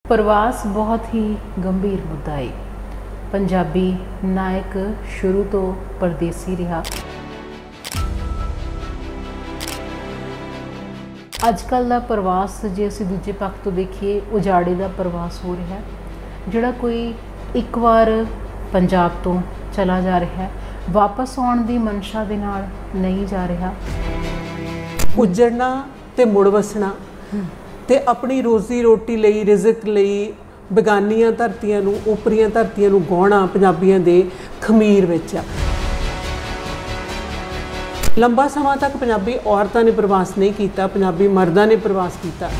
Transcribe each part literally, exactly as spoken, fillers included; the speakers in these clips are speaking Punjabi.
प्रवास बहुत ही गंभीर मुद्दा है। पंजाबी नायक शुरू तो परदेसी रहा। अजकल का प्रवास जे असीं दूजे पक्ष तो देखिए उजाड़े का प्रवास हो रहा है। जिहड़ा कोई एक बार पंजाब तो चला जा रहा है, वापस आउण दी मनशा दे नाल नहीं जा रहा। उजड़ना ते मुड़ वसना ते अपनी रोजी रोटी लई रिज़क लई बेगानियां धरतियां नूं ओपरियां धरतियां नूं गौणा पंजाबियां दे खमीर विच आ। लंबा समा तक पंजाबी औरतां ने प्रवास नहीं किया, पंजाबी मर्दां ने प्रवास किया।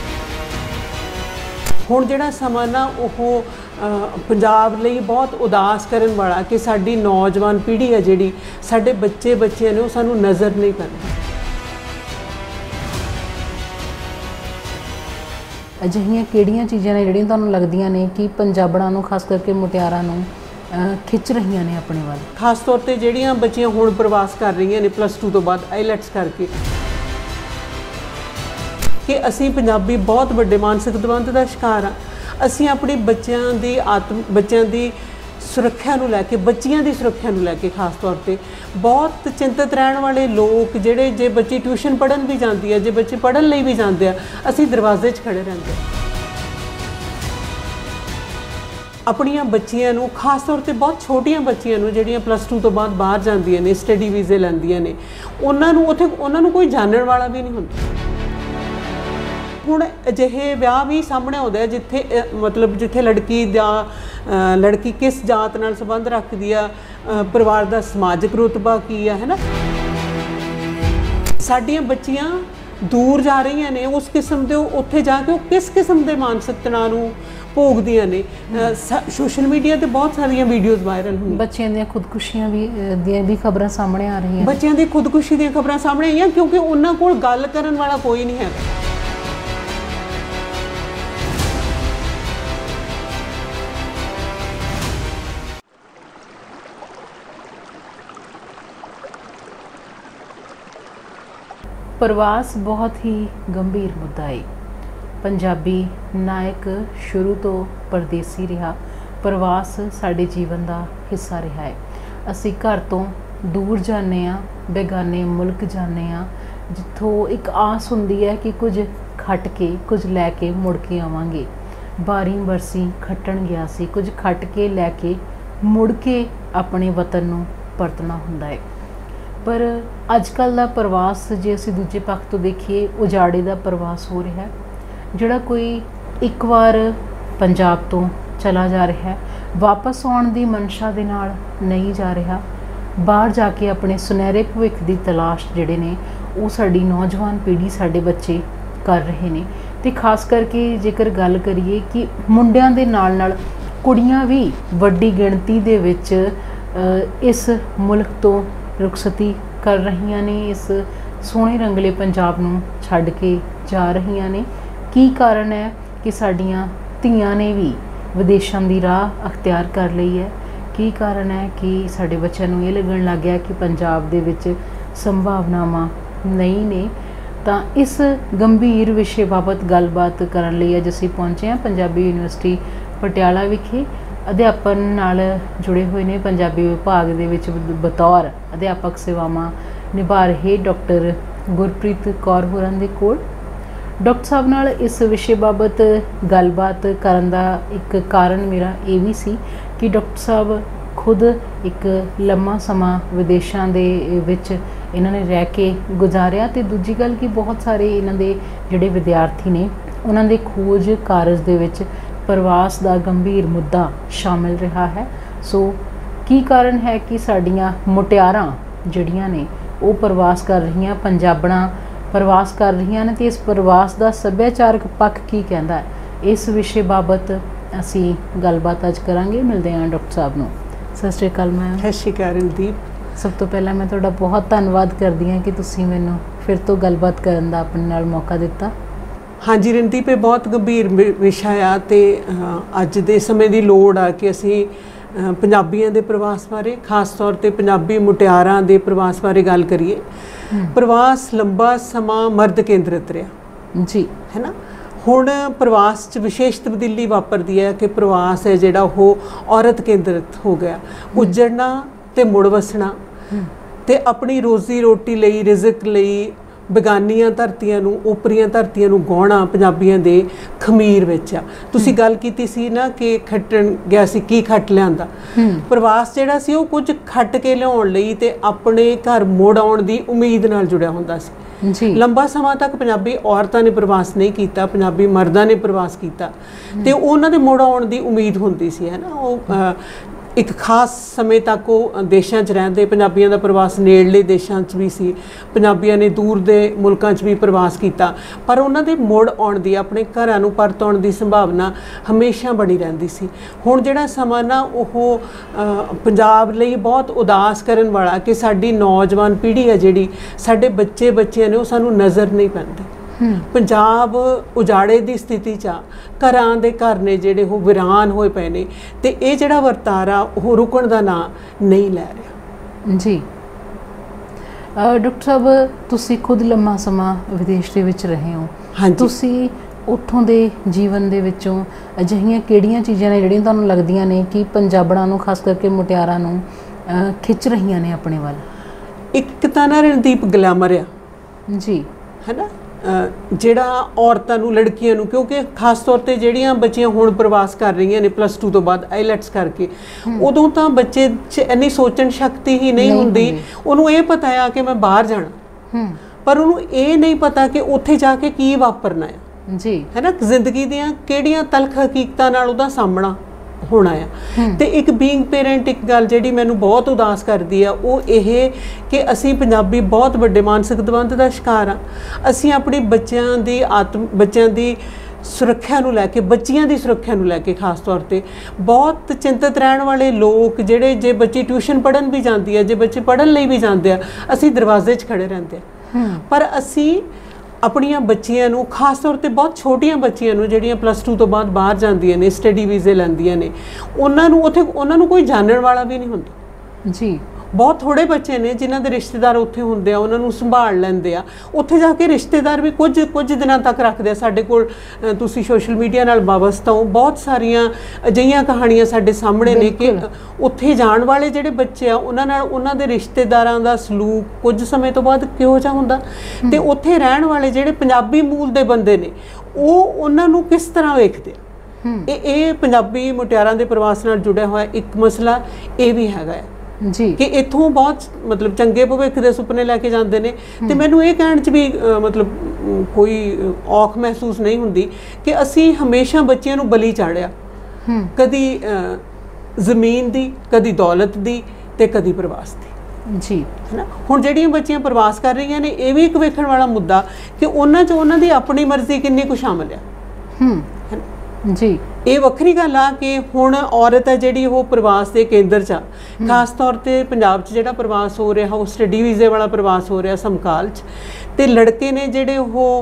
हुण जिहड़ा समा ना ओह पंजाब लई बहुत उदास करन वाला कि साडी नौजवान पीढ़ी है जिहड़ी साडे बच्चे बच्चियां ने ओह सानूं नज़र नहीं करदी। अजिहियां किहड़ियां चीज़ां ने जिहड़ियां तुहानूं लगदियां ने कि पंजाबणां नूं खास करके मुटियारां नूं खिच रही ने अपने वाल? खास तौर पर जिहड़ियां बच्चियां हुण प्रवास कर रही ने प्लस टू तो बाद आईलैट्स करके कि असीं पंजाबी बहुत वड्डे मानसिक दबंध का शिकार हाँ। असीं अपने बच्चों की आत्म बच्चों की सुरक्षा नूं लैके बच्चियां की सुरक्षा नूं लैके खास तौर पर बहुत चिंतित रहने वाले लोग जिहड़े जे बच्ची ट्यूशन पढ़न भी जाती है, जे बच्चे पढ़न लई भी जाते हैं, असीं दरवाजे च खड़े रहंदे हैं। अपनियां बच्चियां नूं खास तौर पर बहुत छोटियां बच्चियां नूं जिहड़ियां प्लस टू तो बाद बाहर जांदियां ने, स्टडी वीज़े लैंदियां ने, उन्हां नूं उत्थे उन्हां नूं कोई जानण वाला भी नहीं हुंदा। हुण अजिहे विआह भी सामने आउंदे जिथे मतलब जिथे लड़की दा लड़की किस जात नाल संबंध रखदी आ, परिवार दा समाजिक रुतबा की है, है ना। साडियां बच्चियां दूर जा रही ने उस किस्म के उत्थे जाके किस किस्म के मानसिक तनाव नूं भोगदियां ने। सोशल मीडिया ते बहुत सारिया वीडियोज़ वायरल हुई, बच्चों दी खुदकुशियां भी दियां भी खबरां सामने आ रही हैं। बच्चों की खुदकुशी दी खबरां सामने आईयां क्योंकि उन्हां कोल गल करन वाला कोई नहीं है। प्रवास बहुत ही गंभीर मुद्दा है। पंजाबी नायक शुरू तो परदेसी रहा। प्रवास साडे जीवन का हिस्सा रहा है। असी घर तो दूर जाने आ, बेगाने मुल्क जाने आ, जिथों एक आस हुंदी है कि कुछ खट के कुछ लैके मुड़ के आवांगे। बारी बरसी खट्टण गया सी, कुछ खट के लैके मुड़ के अपने वतन नूं परतना हुंदा है। पर अजकल का प्रवास जे असीं दूजे पक्ष तो देखिए उजाड़े का प्रवास हो रहा है। जिहड़ा कोई एक बार पंजाब तो चला जा रहा है, वापस आउण दी मनशा दे नाल नहीं जा रहा। बाहर जाके अपने सुनहरे भविख की तलाश जिहड़े ने वो साडी नौजवान पीढ़ी साडे बच्चे कर रहे ने। ते खास करके जेकर गल करिए कि मुंडियां दे नाल नाल कुड़ियां भी वड्डी गिणती दे विच इस मुल्क तो रुखसती कर रही ने, इस सोहणे रंगले पंजाब नूं छड्ड के जा रही ने। की कारण है कि साडियां धीआं ने भी विदेशों की राह अख्तियार कर ली है? की कारण है कि साडे बच्चों नूं ये लगन लग गया कि पंजाब दे विच संभावनावां नहीं ने? तां इस गंभीर विषय बाबत गलबात करन लई अज असीं पहुंचे हैं पंजाबी यूनिवर्सिटी पटियाला विखे। अध्यापन नाल जुड़े हुए ने पंजाबी विभाग दे विच बतौर अध्यापक सेवावां निभा रहे डॉक्टर गुरप्रीत कौर होरां दे कोल। डॉक्टर साहब नाल इस विषय बाबत गलबात करन दा एक कारण मेरा ये भी सी कि डॉक्टर साहब खुद एक लम्मा समा विदेशों दे विच इन्हां ने रह के गुजारिया। ते दूजी गल कि बहुत सारे इन्हां दे जिहड़े विद्यार्थी ने उन्हां दे खोज कारज दे विच प्रवास का गंभीर मुद्दा शामिल रहा है। सो की कारण है कि साड़ियाँ मुटियारां जिहड़ियां ने वो प्रवास कर रही, पंजाबणां प्रवास कर रही ने, तो इस प्रवास का सभ्याचारक पक्ष की कहता है? इस विषय बाबत असी गलबात अज करांगे। मिलते हैं डॉक्टर साहब नूं। सत श्री अकाल मैम। सत श्री अकाल रणदीप। सब तो पहला मैं तुहाडा बहुत धन्नवाद करदी हाँ कि तुसीं मैनूं फिर तो गलबात करन दा अपने नाल मौका दिता। हाँ जी रणदीप, बहुत गंभीर विषय आ ते अज दे समय की लोड़ आ कि असीं पंजाबियों के प्रवास बारे, खास तौर पर पंजाबी मुटियारां के प्रवास बारे गल करिए। प्रवास लंबा समा मर्द केंद्रित रहा जी, है ना। ਹੁਣ ਪ੍ਰਵਾਸ 'ਚ ਵਿਸ਼ੇਸ਼ ਤਬਦੀਲੀ ਵਾਪਰਦੀ ਹੈ ਕਿ ਪ੍ਰਵਾਸ ਹੈ ਜਿਹੜਾ ਉਹ ਔਰਤ ਕੇਂਦਰਿਤ ਹੋ ਗਿਆ। ਉੱਜੜਨਾ ਤੇ ਮੁੜ ਵਸਣਾ ਤੇ ਆਪਣੀ ਰੋਜ਼ੀ ਰੋਟੀ ਲਈ, ਰਿਜ਼ਕ ਲਈ ਬੇਗਾਨੀਆਂ ਧਰਤੀਆਂ ਨੂੰ, ਓਪਰੀਆਂ ਧਰਤੀਆਂ ਨੂੰ ਗਾਉਣਾ ਪੰਜਾਬੀਆਂ ਦੇ ਖਮੀਰ ਵਿੱਚ ਆ। ਤੁਸੀਂ ਗੱਲ ਕੀਤੀ ਸੀ ਨਾ ਕਿ ਖੱਟਣ ਗਿਆ ਸੀ, ਕੀ ਖੱਟ ਲਿਆਂਦਾ। ਪ੍ਰਵਾਸ ਜਿਹੜਾ ਸੀ ਉਹ ਕੁਝ ਖੱਟ ਕੇ ਲਿਆਉਣ ਲਈ ਤੇ ਆਪਣੇ ਘਰ ਮੁੜ ਆਉਣ ਦੀ ਉਮੀਦ ਨਾਲ ਜੁੜਿਆ ਹੁੰਦਾ ਸੀ ਜੀ। ਲੰਬਾ ਸਮਾਂ ਤੱਕ ਪੰਜਾਬੀ ਔਰਤਾਂ ਨੇ ਪ੍ਰਵਾਸ ਨਹੀਂ ਕੀਤਾ, ਪੰਜਾਬੀ ਮਰਦਾਂ ਨੇ ਪ੍ਰਵਾਸ ਕੀਤਾ ਤੇ ਉਹਨਾਂ ਦੇ ਮੁੜ ਆਉਣ ਦੀ ਉਮੀਦ ਹੁੰਦੀ ਸੀ, ਹੈ ਨਾ। ਉਹ ਇੱਕ ਖਾਸ ਸਮੇਂ ਤੱਕ ਉਹ ਦੇਸ਼ਾਂ 'ਚ ਰਹਿੰਦੇ। ਪੰਜਾਬੀਆਂ ਦਾ ਪ੍ਰਵਾਸ ਨੇੜਲੇ ਦੇਸ਼ਾਂ 'ਚ ਵੀ ਸੀ, ਪੰਜਾਬੀਆਂ ਨੇ ਦੂਰ ਦੇ ਮੁਲਕਾਂ 'ਚ ਵੀ ਪ੍ਰਵਾਸ ਕੀਤਾ, ਪਰ ਉਹਨਾਂ ਦੇ ਮੁੜ ਆਉਣ ਦੀ, ਆਪਣੇ ਘਰਾਂ ਨੂੰ ਪਰਤ ਆਉਣ ਦੀ ਸੰਭਾਵਨਾ ਹਮੇਸ਼ਾ ਬਣੀ ਰਹਿੰਦੀ ਸੀ। ਹੁਣ ਜਿਹੜਾ ਸਮਾਂ ਨਾ ਉਹ ਪੰਜਾਬ ਲਈ ਬਹੁਤ ਉਦਾਸ ਕਰਨ ਵਾਲਾ ਕਿ ਸਾਡੀ ਨੌਜਵਾਨ ਪੀੜ੍ਹੀ ਹੈ ਜਿਹੜੀ, ਸਾਡੇ ਬੱਚੇ ਬੱਚਿਆਂ ਨੇ ਉਹ ਸਾਨੂੰ ਨਜ਼ਰ ਨਹੀਂ ਪੈਂਦੇ। ਪੰਜਾਬ ਉਜਾੜੇ ਦੀ ਸਥਿਤੀ 'ਚ ਆ, ਘਰਾਂ ਦੇ ਘਰ ਨੇ ਜਿਹੜੇ ਉਹ ਵਿਰਾਨ ਹੋਏ ਪਏ ਨੇ ਤੇ ਇਹ ਜਿਹੜਾ ਵਰਤਾਰਾ ਉਹ ਰੁਕਣ ਦਾ ਨਾਂ ਨਹੀਂ ਲੈ ਰਿਹਾ ਜੀ। ਡਾਕਟਰ ਸਾਹਿਬ, ਤੁਸੀਂ ਖੁਦ ਲੰਮਾ ਸਮਾਂ ਵਿਦੇਸ਼ ਦੇ ਵਿੱਚ ਰਹੇ ਹੋ, ਤੁਸੀਂ ਉੱਥੋਂ ਦੇ ਜੀਵਨ ਦੇ ਵਿੱਚੋਂ ਅਜਿਹੀਆਂ ਕਿਹੜੀਆਂ ਚੀਜ਼ਾਂ ਨੇ ਜਿਹੜੀਆਂ ਤੁਹਾਨੂੰ ਲੱਗਦੀਆਂ ਨੇ ਕਿ ਪੰਜਾਬਣਾਂ ਨੂੰ, ਖਾਸ ਕਰਕੇ ਮੁਟਿਆਰਾਂ ਨੂੰ ਖਿੱਚ ਰਹੀਆਂ ਨੇ ਆਪਣੇ ਵੱਲ? ਇੱਕ ਤਾਂ ਨਾ ਰਣਦੀਪ ਗਲੈਮਰ ਆ ਜੀ, ਹੈ ਨਾ, ਜਿਹੜਾ ਔਰਤਾਂ ਨੂੰ, ਲੜਕੀਆਂ ਨੂੰ, ਕਿਉਂਕਿ ਖਾਸ ਤੌਰ ਤੇ ਜਿਹੜੀਆਂ ਬੱਚੀਆਂ ਹੁਣ ਪ੍ਰਵਾਸ ਕਰ ਰਹੀਆਂ ਨੇ ਪਲੱਸ ਟੂ ਤੋਂ ਬਾਅਦ ਆਈਲੈਟਸ ਕਰਕੇ, ਉਦੋਂ ਤਾਂ ਬੱਚੇ 'ਚ ਇੰਨੀ ਸੋਚਣ ਸ਼ਕਤੀ ਹੀ ਨਹੀਂ ਹੁੰਦੀ। ਉਹਨੂੰ ਇਹ ਪਤਾ ਆ ਕਿ ਮੈਂ ਬਾਹਰ ਜਾਣਾ, ਪਰ ਉਹਨੂੰ ਇਹ ਨਹੀਂ ਪਤਾ ਕਿ ਉੱਥੇ ਜਾ ਕੇ ਕੀ ਵਾਪਰਨਾ ਹੈ ਜੀ, ਹੈ ਨਾ। ਜ਼ਿੰਦਗੀ ਦੀਆਂ ਕਿਹੜੀਆਂ ਤਲਖ ਹਕੀਕਤਾਂ ਨਾਲ ਉਹਦਾ ਸਾਹਮਣਾ ਹੋਣਾ ਆ। ਤੇ ਇੱਕ ਬੀਇੰਗ ਪੇਰੈਂਟ, ਇੱਕ ਗੱਲ ਜਿਹੜੀ ਮੈਨੂੰ ਬਹੁਤ ਉਦਾਸ ਕਰਦੀ ਆ ਉਹ ਇਹ ਕਿ ਅਸੀਂ ਪੰਜਾਬੀ ਬਹੁਤ ਵੱਡੇ ਮਾਨਸਿਕ ਦਵੰਦ ਦਾ ਸ਼ਿਕਾਰ ਆ। ਅਸੀਂ ਆਪਣੀ ਬੱਚਿਆਂ ਦੀ ਆਤਮ ਬੱਚਿਆਂ ਦੀ ਸੁਰੱਖਿਆ ਨੂੰ ਲੈ ਕੇ, ਬੱਚੀਆਂ ਦੀ ਸੁਰੱਖਿਆ ਨੂੰ ਲੈ ਕੇ ਖਾਸ ਤੌਰ ਤੇ ਬਹੁਤ ਚਿੰਤਤ ਰਹਿਣ ਵਾਲੇ ਲੋਕ, ਜਿਹੜੇ ਜੇ ਬੱਚੀ ਟਿਊਸ਼ਨ ਪੜ੍ਹਨ ਵੀ ਜਾਂਦੀ ਹੈ, ਜੇ ਬੱਚੇ ਪੜ੍ਹਨ ਲਈ ਵੀ ਜਾਂਦੇ ਆ, ਅਸੀਂ ਦਰਵਾਜ਼ੇ 'ਚ ਖੜੇ ਰਹਿੰਦੇ ਆ। ਪਰ ਅਸੀਂ ਆਪਣੀਆਂ ਬੱਚੀਆਂ ਨੂੰ, ਖਾਸ ਤੌਰ ਤੇ ਬਹੁਤ ਛੋਟੀਆਂ ਬੱਚੀਆਂ ਨੂੰ ਜਿਹੜੀਆਂ ਪਲੱਸ ਟੂ ਤੋਂ ਬਾਅਦ ਬਾਹਰ ਜਾਂਦੀਆਂ ਨੇ, ਸਟੱਡੀ ਵੀਜ਼ੇ ਲੈਂਦੀਆਂ ਨੇ, ਉਹਨਾਂ ਨੂੰ ਉੱਥੇ ਉਹਨਾਂ ਨੂੰ ਕੋਈ ਜਾਣਨ ਵਾਲਾ ਵੀ ਨਹੀਂ ਹੁੰਦਾ ਜੀ। ਬਹੁਤ ਥੋੜੇ ਬੱਚੇ ਨੇ ਜਿਨ੍ਹਾਂ ਦੇ ਰਿਸ਼ਤੇਦਾਰ ਉੱਥੇ ਹੁੰਦੇ ਆ, ਉਹਨਾਂ ਨੂੰ ਸੰਭਾਲ ਲੈਂਦੇ ਆ। ਉੱਥੇ ਜਾ ਕੇ ਰਿਸ਼ਤੇਦਾਰ ਵੀ ਕੁਝ ਕੁਝ ਦਿਨਾਂ ਤੱਕ ਰੱਖਦੇ ਆ। ਸਾਡੇ ਕੋਲ ਤੁਸੀਂ ਸੋਸ਼ਲ ਮੀਡੀਆ ਨਾਲ ਵਾਬਸਤਾ ਹੋ, ਬਹੁਤ ਸਾਰੀਆਂ ਅਜਿਹੀਆਂ ਕਹਾਣੀਆਂ ਸਾਡੇ ਸਾਹਮਣੇ ਨੇ ਕਿ ਉੱਥੇ ਜਾਣ ਵਾਲੇ ਜਿਹੜੇ ਬੱਚੇ ਆ ਉਹਨਾਂ ਨਾਲ ਉਹਨਾਂ ਦੇ ਰਿਸ਼ਤੇਦਾਰਾਂ ਦਾ ਸਲੂਕ ਕੁਝ ਸਮੇਂ ਤੋਂ ਬਾਅਦ ਕਿਹੋ ਜਿਹਾ ਹੁੰਦਾ, ਤੇ ਉੱਥੇ ਰਹਿਣ ਵਾਲੇ ਜਿਹੜੇ ਪੰਜਾਬੀ ਮੂਲ ਦੇ ਬੰਦੇ ਨੇ ਉਹ ਉਹਨਾਂ ਨੂੰ ਕਿਸ ਤਰ੍ਹਾਂ ਵੇਖਦੇ ਆ। ਇਹ ਇਹ ਪੰਜਾਬੀ ਮੁਟਿਆਰਾਂ ਦੇ ਪ੍ਰਵਾਸ ਨਾਲ ਜੁੜਿਆ ਹੋਇਆ ਇੱਕ ਮਸਲਾ ਇਹ ਵੀ ਹੈਗਾ ਹੈ ਜੀ, ਕਿ ਇੱਥੋਂ ਬਹੁਤ ਮਤਲਬ ਚੰਗੇ ਭਵਿੱਖ ਦੇ ਸੁਪਨੇ ਲੈ ਕੇ ਜਾਂਦੇ ਨੇ। ਤੇ ਮੈਨੂੰ ਇਹ ਕਹਿਣ 'ਚ ਵੀ ਮਤਲਬ ਕੋਈ ਔਖ ਮਹਿਸੂਸ ਨਹੀਂ ਹੁੰਦੀ ਕਿ ਅਸੀਂ ਹਮੇਸ਼ਾ ਬੱਚਿਆਂ ਨੂੰ ਬਲੀ ਚਾੜਿਆ, ਕਦੀ ਜ਼ਮੀਨ ਦੀ, ਕਦੀ ਦੌਲਤ ਦੀ ਤੇ ਕਦੀ ਪ੍ਰਵਾਸ ਦੀ ਜੀ, ਹੈ ਨਾ। ਹੁਣ ਜਿਹੜੀਆਂ ਬੱਚੀਆਂ ਪ੍ਰਵਾਸ ਕਰ ਰਹੀਆਂ ਨੇ, ਇਹ ਵੀ ਇੱਕ ਵੇਖਣ ਵਾਲਾ ਮੁੱਦਾ ਕਿ ਉਹਨਾਂ 'ਚ ਉਹਨਾਂ ਦੀ ਆਪਣੀ ਮਰਜ਼ੀ ਕਿੰਨੀ ਕੁ ਸ਼ਾਮਲ ਆ ਜੀ। ਇਹ ਵੱਖਰੀ ਗੱਲ ਆ ਕਿ ਹੁਣ ਔਰਤ ਹੈ ਜਿਹੜੀ ਉਹ ਪ੍ਰਵਾਸ ਦੇ ਕੇਂਦਰ 'ਚ ਆ। ਖਾਸ ਤੌਰ ਤੇ ਪੰਜਾਬ 'ਚ ਜਿਹੜਾ ਪ੍ਰਵਾਸ ਹੋ ਰਿਹਾ ਉਹ ਸਟੱਡੀ ਵੀਜ਼ੇ ਵਾਲਾ ਪ੍ਰਵਾਸ ਹੋ ਰਿਹਾ ਸਮਕਾਲ 'ਚ, ਤੇ ਲੜਕੇ ਨੇ ਜਿਹੜੇ ਉਹ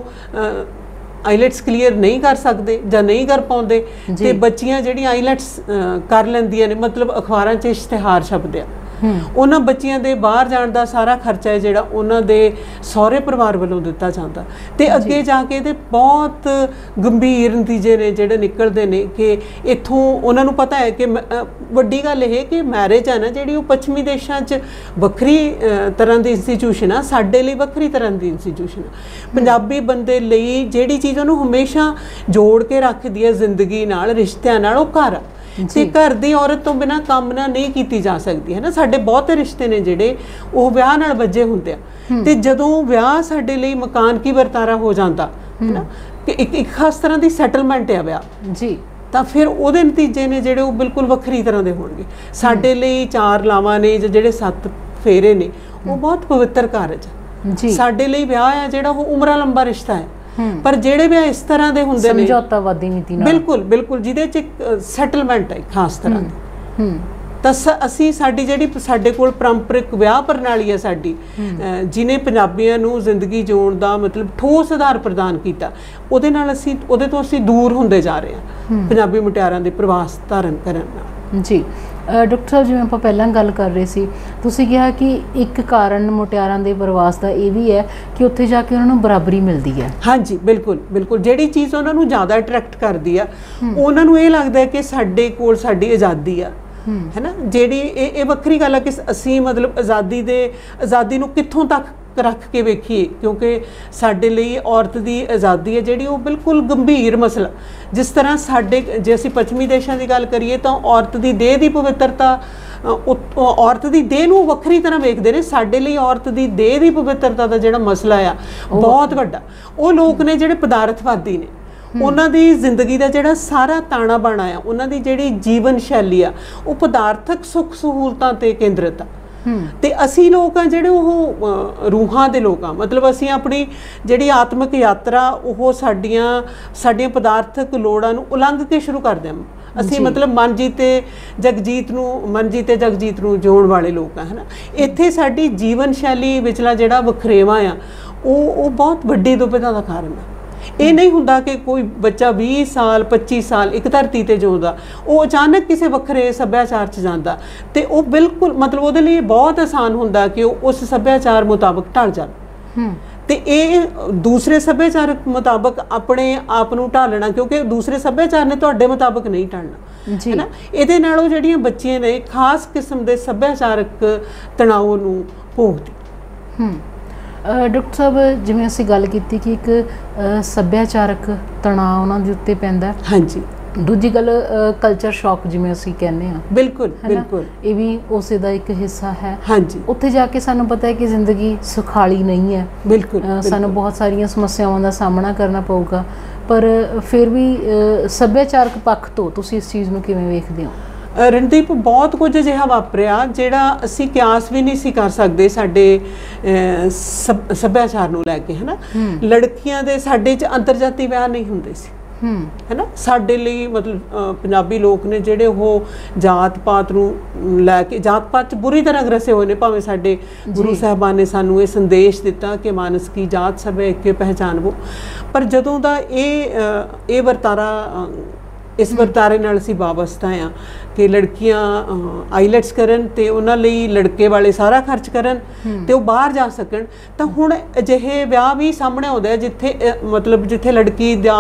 ਆਈਲੈਟਸ ਕਲੀਅਰ ਨਹੀਂ ਕਰ ਸਕਦੇ ਜਾਂ ਨਹੀਂ ਕਰ ਪਾਉਂਦੇ, ਤੇ ਬੱਚੀਆਂ ਜਿਹੜੀਆਂ ਆਈਲੈਟਸ ਕਰ ਲੈਂਦੀਆਂ ਨੇ, ਮਤਲਬ ਅਖਬਾਰਾਂ 'ਚ ਇਸ਼ਤਿਹਾਰ ਛਪਦੇ ਆ, ਉਹਨਾਂ ਬੱਚਿਆਂ ਦੇ ਬਾਹਰ ਜਾਣ ਦਾ ਸਾਰਾ ਖਰਚਾ ਹੈ ਜਿਹੜਾ ਉਹਨਾਂ ਦੇ ਸਹੁਰੇ ਪਰਿਵਾਰ ਵੱਲੋਂ ਦਿੱਤਾ ਜਾਂਦਾ। ਤੇ ਅੱਗੇ ਜਾ ਕੇ ਇਹਦੇ ਬਹੁਤ ਗੰਭੀਰ ਨਤੀਜੇ ਨੇ ਜਿਹੜੇ ਨਿਕਲਦੇ ਨੇ ਕਿ ਇੱਥੋਂ ਉਹਨਾਂ ਨੂੰ ਪਤਾ ਹੈ ਕਿ ਵੱਡੀ ਗੱਲ ਇਹ ਕਿ ਮੈਰਿਜ ਹੈ ਨਾ ਜਿਹੜੀ, ਉਹ ਪੱਛਮੀ ਦੇਸ਼ਾਂ 'ਚ ਵੱਖਰੀ ਤਰ੍ਹਾਂ ਦੀ ਇੰਸਟੀਟਿਊਸ਼ਨ ਆ, ਸਾਡੇ ਲਈ ਵੱਖਰੀ ਤਰ੍ਹਾਂ ਦੀ ਇੰਸਟੀਟਿਊਸ਼ਨ ਆ। ਪੰਜਾਬੀ ਬੰਦੇ ਲਈ ਜਿਹੜੀ ਚੀਜ਼ ਉਹਨੂੰ ਹਮੇਸ਼ਾ ਜੋੜ ਕੇ ਰੱਖਦੀ ਹੈ ਜ਼ਿੰਦਗੀ ਨਾਲ, ਰਿਸ਼ਤਿਆਂ ਨਾਲ, ਉਹ ਘਰ ਆ। ਤੇ ਘਰ ਦੀ ਔਰਤ ਤੋਂ ਬਿਨਾਂ ਕੰਮ ਨਾ ਨਹੀਂ ਕੀਤੀ ਜਾ ਸਕਦੀ, ਹੈ ਨਾ। ਸਾਡੇ ਬਹੁਤੇ ਰਿਸ਼ਤੇ ਨੇ ਜਿਹੜੇ ਉਹ ਵਿਆਹ ਨਾਲ ਵੱਜੇ ਹੁੰਦੇ ਆ, ਤੇ ਜਦੋਂ ਵਿਆਹ ਸਾਡੇ ਲਈ ਮਕਾਨ ਕੀ ਵਰਤਾਰਾ ਹੋ ਜਾਂਦਾ ਹੈ ਨਾ, ਕਿ ਇੱਕ ਇੱਕ ਖਾਸ ਤਰ੍ਹਾਂ ਦੀ ਸੈਟਲਮੈਂਟ ਹੈ ਵਿਆਹ ਜੀ, ਤਾਂ ਫਿਰ ਉਹਦੇ ਨਤੀਜੇ ਨੇ ਜਿਹੜੇ ਉਹ ਬਿਲਕੁਲ ਵੱਖਰੀ ਤਰ੍ਹਾਂ ਦੇ ਹੋਣਗੇ। ਸਾਡੇ ਲਈ ਚਾਰ ਲਾਵਾਂ ਨੇ ਜਾਂ ਜਿਹੜੇ ਸੱਤ ਫੇਰੇ ਨੇ ਉਹ ਬਹੁਤ ਪਵਿੱਤਰ ਕਾਰਜ ਜੀ। ਸਾਡੇ ਲਈ ਵਿਆਹ ਹੈ ਜਿਹੜਾ ਉਹ ਉਮਰਾਂ ਲੰਬਾ ਰਿਸ਼ਤਾ ਹੈ, ਪਰ ਜਿਹੜੇ ਵੀ ਇਸ ਤਰ੍ਹਾਂ ਦੇ ਹੁੰਦੇ ਨੇ ਸਮਝੌਤਾਵਾਦੀ ਨੀਤੀ ਨਾਲ, ਬਿਲਕੁਲ ਬਿਲਕੁਲ ਜਿਹਦੇ 'ਚ ਇੱਕ ਸੈਟਲਮੈਂਟ ਹੈ ਖਾਸ ਤਰ੍ਹਾਂ ਦੀ, ਤਾਂ ਅਸੀਂ ਸਾਡੀ ਜਿਹੜੀ ਸਾਡੇ ਕੋਲ ਪਰੰਪਰਿਕ ਵਿਆਹ ਪ੍ਰਣਾਲੀ ਹੈ ਸਾਡੀ, ਜਿਹਨੇ ਪੰਜਾਬੀਆਂ ਨੂੰ ਜ਼ਿੰਦਗੀ ਜਿਉਣ ਦਾ ਮਤਲਬ ਠੋਸ ਆਧਾਰ ਪ੍ਰਦਾਨ ਕੀਤਾ, ਉਹਦੇ ਨਾਲ ਅਸੀਂ ਉਹਦੇ ਤੋਂ ਅਸੀਂ ਦੂਰ ਹੁੰਦੇ ਜਾ ਰਹੇ ਹਾਂ ਪੰਜਾਬੀ ਮੁਟਿਆਰਾਂ ਦੇ ਪ੍ਰਵਾਸ ਧਾਰਨ ਕਰਨ ਨਾਲ ਜੀ। ਡਾਕਟਰ ਸਾਹਿਬ, ਜਿਵੇਂ ਆਪਾਂ ਪਹਿਲਾਂ ਗੱਲ ਕਰ ਰਹੇ ਸੀ, ਤੁਸੀਂ ਕਿਹਾ ਕਿ ਇੱਕ ਕਾਰਨ ਮੁਟਿਆਰਾਂ ਦੇ ਪ੍ਰਵਾਸ ਦਾ ਇਹ ਵੀ ਹੈ ਕਿ ਉੱਥੇ ਜਾ ਕੇ ਉਹਨਾਂ ਨੂੰ ਬਰਾਬਰੀ ਮਿਲਦੀ ਹੈ। ਹਾਂਜੀ, ਬਿਲਕੁਲ ਬਿਲकुल। ਜਿਹੜੀ ਚੀਜ਼ ਉਹਨਾਂ ਨੂੰ ਜ਼ਿਆਦਾ ਅਟਰੈਕਟ ਕਰਦੀ ਆ, ਉਹਨਾਂ ਨੂੰ ਇਹ ਲੱਗਦਾ ਹੈ ਕਿ ਸਾਡੇ ਕੋਲ ਸਾਡੀ ਆਜ਼ਾਦੀ ਆ, है ना। ਜਿਹੜੀ ਇਹ ਇਹ ਵੱਖਰੀ ਗੱਲ ਆ ਕਿ ਅਸੀਂ ਮਤਲਬ ਆਜ਼ਾਦੀ ਦੇ ਆਜ਼ਾਦੀ ਨੂੰ ਕਿੱਥੋਂ ਤੱਕ ਰੱਖ ਕੇ ਵੇਖੀਏ, ਕਿਉਂਕਿ ਸਾਡੇ ਲਈ ਔਰਤ ਦੀ ਆਜ਼ਾਦੀ ਹੈ ਜਿਹੜੀ ਉਹ ਬਿਲਕੁਲ ਗੰਭੀਰ ਮਸਲਾ। ਜਿਸ ਤਰ੍ਹਾਂ ਸਾਡੇ ਜੇ ਅਸੀਂ ਪੱਛਮੀ ਦੇਸ਼ਾਂ ਦੀ ਗੱਲ ਕਰੀਏ ਤਾਂ ਔਰਤ ਦੀ ਦੇਹ ਦੀ ਪਵਿੱਤਰਤਾ, ਔਰਤ ਦੀ ਦੇਹ ਨੂੰ ਵੱਖਰੀ ਤਰ੍ਹਾਂ ਵੇਖਦੇ ਨੇ। ਸਾਡੇ ਲਈ ਔਰਤ ਦੀ ਦੇਹ ਦੀ ਪਵਿੱਤਰਤਾ ਦਾ ਜਿਹੜਾ ਮਸਲਾ ਆ ਬਹੁਤ ਵੱਡਾ। ਉਹ ਲੋਕ ਨੇ ਜਿਹੜੇ ਪਦਾਰਥਵਾਦੀ ਨੇ, ਉਹਨਾਂ ਦੀ ਜ਼ਿੰਦਗੀ ਦਾ ਜਿਹੜਾ ਸਾਰਾ ਤਾਣਾ ਬਾਣਾ ਆ, ਉਹਨਾਂ ਦੀ ਜਿਹੜੀ ਜੀਵਨ ਸ਼ੈਲੀ ਆ ਉਹ ਪਦਾਰਥਕ ਸੁੱਖ ਸਹੂਲਤਾਂ ਤੇ ਕੇਂਦਰਿਤ ਆ। ਤੇ ਅਸੀਂ ਲੋਕ ਆ ਜਿਹੜੇ ਉਹ ਰੂਹਾਂ ਦੇ ਲੋਕ ਆ, ਮਤਲਬ ਅਸੀਂ ਆਪਣੀ ਜਿਹੜੀ ਆਤਮਿਕ ਯਾਤਰਾ ਉਹ ਸਾਡੀਆਂ ਸਾਡੀਆਂ ਪਦਾਰਥਕ ਲੋੜਾਂ ਨੂੰ ਉਲੰਘ ਕੇ ਸ਼ੁਰੂ ਕਰਦੇ ਹਾਂ। ਅਸੀਂ ਮਤਲਬ ਮਨ ਜੀਤੇ ਜਗਜੀਤ ਨੂੰ ਮਨ ਜੀਤੇ ਜਗਜੀਤ ਨੂੰ ਜਿਉਣ ਵਾਲੇ ਲੋਕ ਆ, ਹੈ ਨਾ। ਇੱਥੇ ਸਾਡੀ ਜੀਵਨ ਸ਼ੈਲੀ ਵਿਚਲਾ ਜਿਹੜਾ ਵਖਰੇਵਾਂ ਆ ਉਹ ਉਹ ਬਹੁਤ ਵੱਡੀ ਦੁਬਿਧਾ ਦਾ ਕਾਰਨ ਆ। ਇਹ ਨਹੀਂ ਹੁੰਦਾ ਕਿ ਕੋਈ ਬੱਚਾ ਵੀਹ ਸਾਲ ਪੱਚੀ ਸਾਲ ਇੱਕ ਧਰਤੀ ਤੇ ਜਿਉਂਦਾ, ਉਹ ਅਚਾਨਕ ਕਿਸੇ ਵੱਖਰੇ ਸੱਭਿਆਚਾਰ 'ਚ ਜਾਂਦਾ ਤੇ ਉਹ ਬਿਲਕੁਲ ਮਤਲਬ ਉਹਦੇ ਲਈ ਬਹੁਤ ਆਸਾਨ ਹੁੰਦਾ ਕਿ ਉਹ ਉਸ ਸੱਭਿਆਚਾਰ ਮੁਤਾਬਕ ਢਲ ਜਾਵੇ। ਤੇ ਇਹ ਦੂਸਰੇ ਸੱਭਿਆਚਾਰਕ ਮੁਤਾਬਕ ਆਪਣੇ ਆਪ ਨੂੰ ਢਾਲਣਾ, ਕਿਉਂਕਿ ਦੂਸਰੇ ਸੱਭਿਆਚਾਰ ਨੇ ਤੁਹਾਡੇ ਮੁਤਾਬਕ ਨਹੀਂ ਢਲਣਾ, ਹੈ ਨਾ। ਇਹਦੇ ਨਾਲ ਉਹ ਜਿਹੜੀਆਂ ਬੱਚੀਆਂ ਨੇ ਖਾਸ ਕਿਸਮ ਦੇ ਸੱਭਿਆਚਾਰਕ ਤਣਾਅ ਨੂੰ ਭੋਗਦੀ। ਡਾਕਟਰ ਸਾਹਿਬ, ਜਿਵੇਂ ਅਸੀਂ ਗੱਲ ਕੀਤੀ ਕਿ ਇੱਕ ਸੱਭਿਆਚਾਰਕ ਤਣਾਅ ਉਹਨਾਂ ਦੇ ਉੱਤੇ ਪੈਂਦਾ। ਹਾਂਜੀ। ਦੂਜੀ ਗੱਲ ਕਲਚਰ ਸ਼ੌਕ ਜਿਵੇਂ ਅਸੀਂ ਕਹਿੰਦੇ ਹਾਂ। ਬਿਲਕੁਲ ਬਿਲਕੁਲ, ਇਹ ਵੀ ਉਸੇ ਦਾ ਇੱਕ ਹਿੱਸਾ ਹੈ। ਹਾਂਜੀ। ਉੱਥੇ ਜਾ ਕੇ ਸਾਨੂੰ ਪਤਾ ਹੈ ਕਿ ਜ਼ਿੰਦਗੀ ਸੁਖਾਲੀ ਨਹੀਂ ਹੈ। ਬਿਲਕੁਲ, ਸਾਨੂੰ ਬਹੁਤ ਸਾਰੀਆਂ ਸਮੱਸਿਆਵਾਂ ਦਾ ਸਾਹਮਣਾ ਕਰਨਾ ਪਊਗਾ, ਪਰ ਫਿਰ ਵੀ ਸੱਭਿਆਚਾਰਕ ਪੱਖ ਤੋਂ ਤੁਸੀਂ ਇਸ ਚੀਜ਼ ਨੂੰ ਕਿਵੇਂ ਵੇਖਦੇ ਹੋ? ਰਣਦੀਪ, ਬਹੁਤ ਕੁਝ ਅਜਿਹਾ ਵਾਪਰਿਆ ਜਿਹੜਾ ਅਸੀਂ ਕਿਆਸ ਵੀ ਨਹੀਂ ਸੀ ਕਰ ਸਕਦੇ ਸਾਡੇ ਸੱਭਿਆਚਾਰ ਨੂੰ ਲੈ ਕੇ, ਹੈ ਨਾ। ਲੜਕੀਆਂ ਦੇ ਸਾਡੇ 'ਚ ਅੰਤਰਜਾਤੀ ਵਿਆਹ ਨਹੀਂ ਹੁੰਦੇ ਸੀ, ਹੈ ਨਾ। ਸਾਡੇ ਲਈ ਮਤਲਬ ਪੰਜਾਬੀ ਲੋਕ ਨੇ ਜਿਹੜੇ ਉਹ ਜਾਤ ਪਾਤ ਨੂੰ ਲੈ ਕੇ ਜਾਤ ਪਾਤ 'ਚ ਬੁਰੀ ਤਰ੍ਹਾਂ ਗ੍ਰਸੇ ਹੋਏ ਨੇ। ਭਾਵੇਂ ਸਾਡੇ ਗੁਰੂ ਸਾਹਿਬਾਨ ਨੇ ਸਾਨੂੰ ਇਹ ਸੰਦੇਸ਼ ਦਿੱਤਾ ਕਿ ਮਾਨਸ ਕੀ ਜਾਤ ਸਭ ਏਕੇ ਪਹਿਚਾਨਵੋ, ਪਰ ਜਦੋਂ ਦਾ ਇਹ ਇਹ ਵਰਤਾਰਾ ਇਸ ਵਰਤਾਰੇ ਨਾਲ ਅਸੀਂ ਵਾਬਸਤਾ ਆ ਕਿ ਲੜਕੀਆਂ ਆਈਲੈਟਸ ਕਰਨ ਤੇ ਉਹਨਾਂ ਲਈ ਲੜਕੇ ਵਾਲੇ ਸਾਰਾ ਖਰਚ ਕਰਨ ਤੇ ਉਹ ਬਾਹਰ ਜਾ ਸਕਣ, ਤਾਂ ਹੁਣ ਅਜਿਹੇ ਵਿਆਹ ਵੀ ਸਾਹਮਣੇ ਆਉਂਦੇ ਆ ਜਿੱਥੇ ਮਤਲਬ ਜਿੱਥੇ ਲੜਕੀ ਦਾ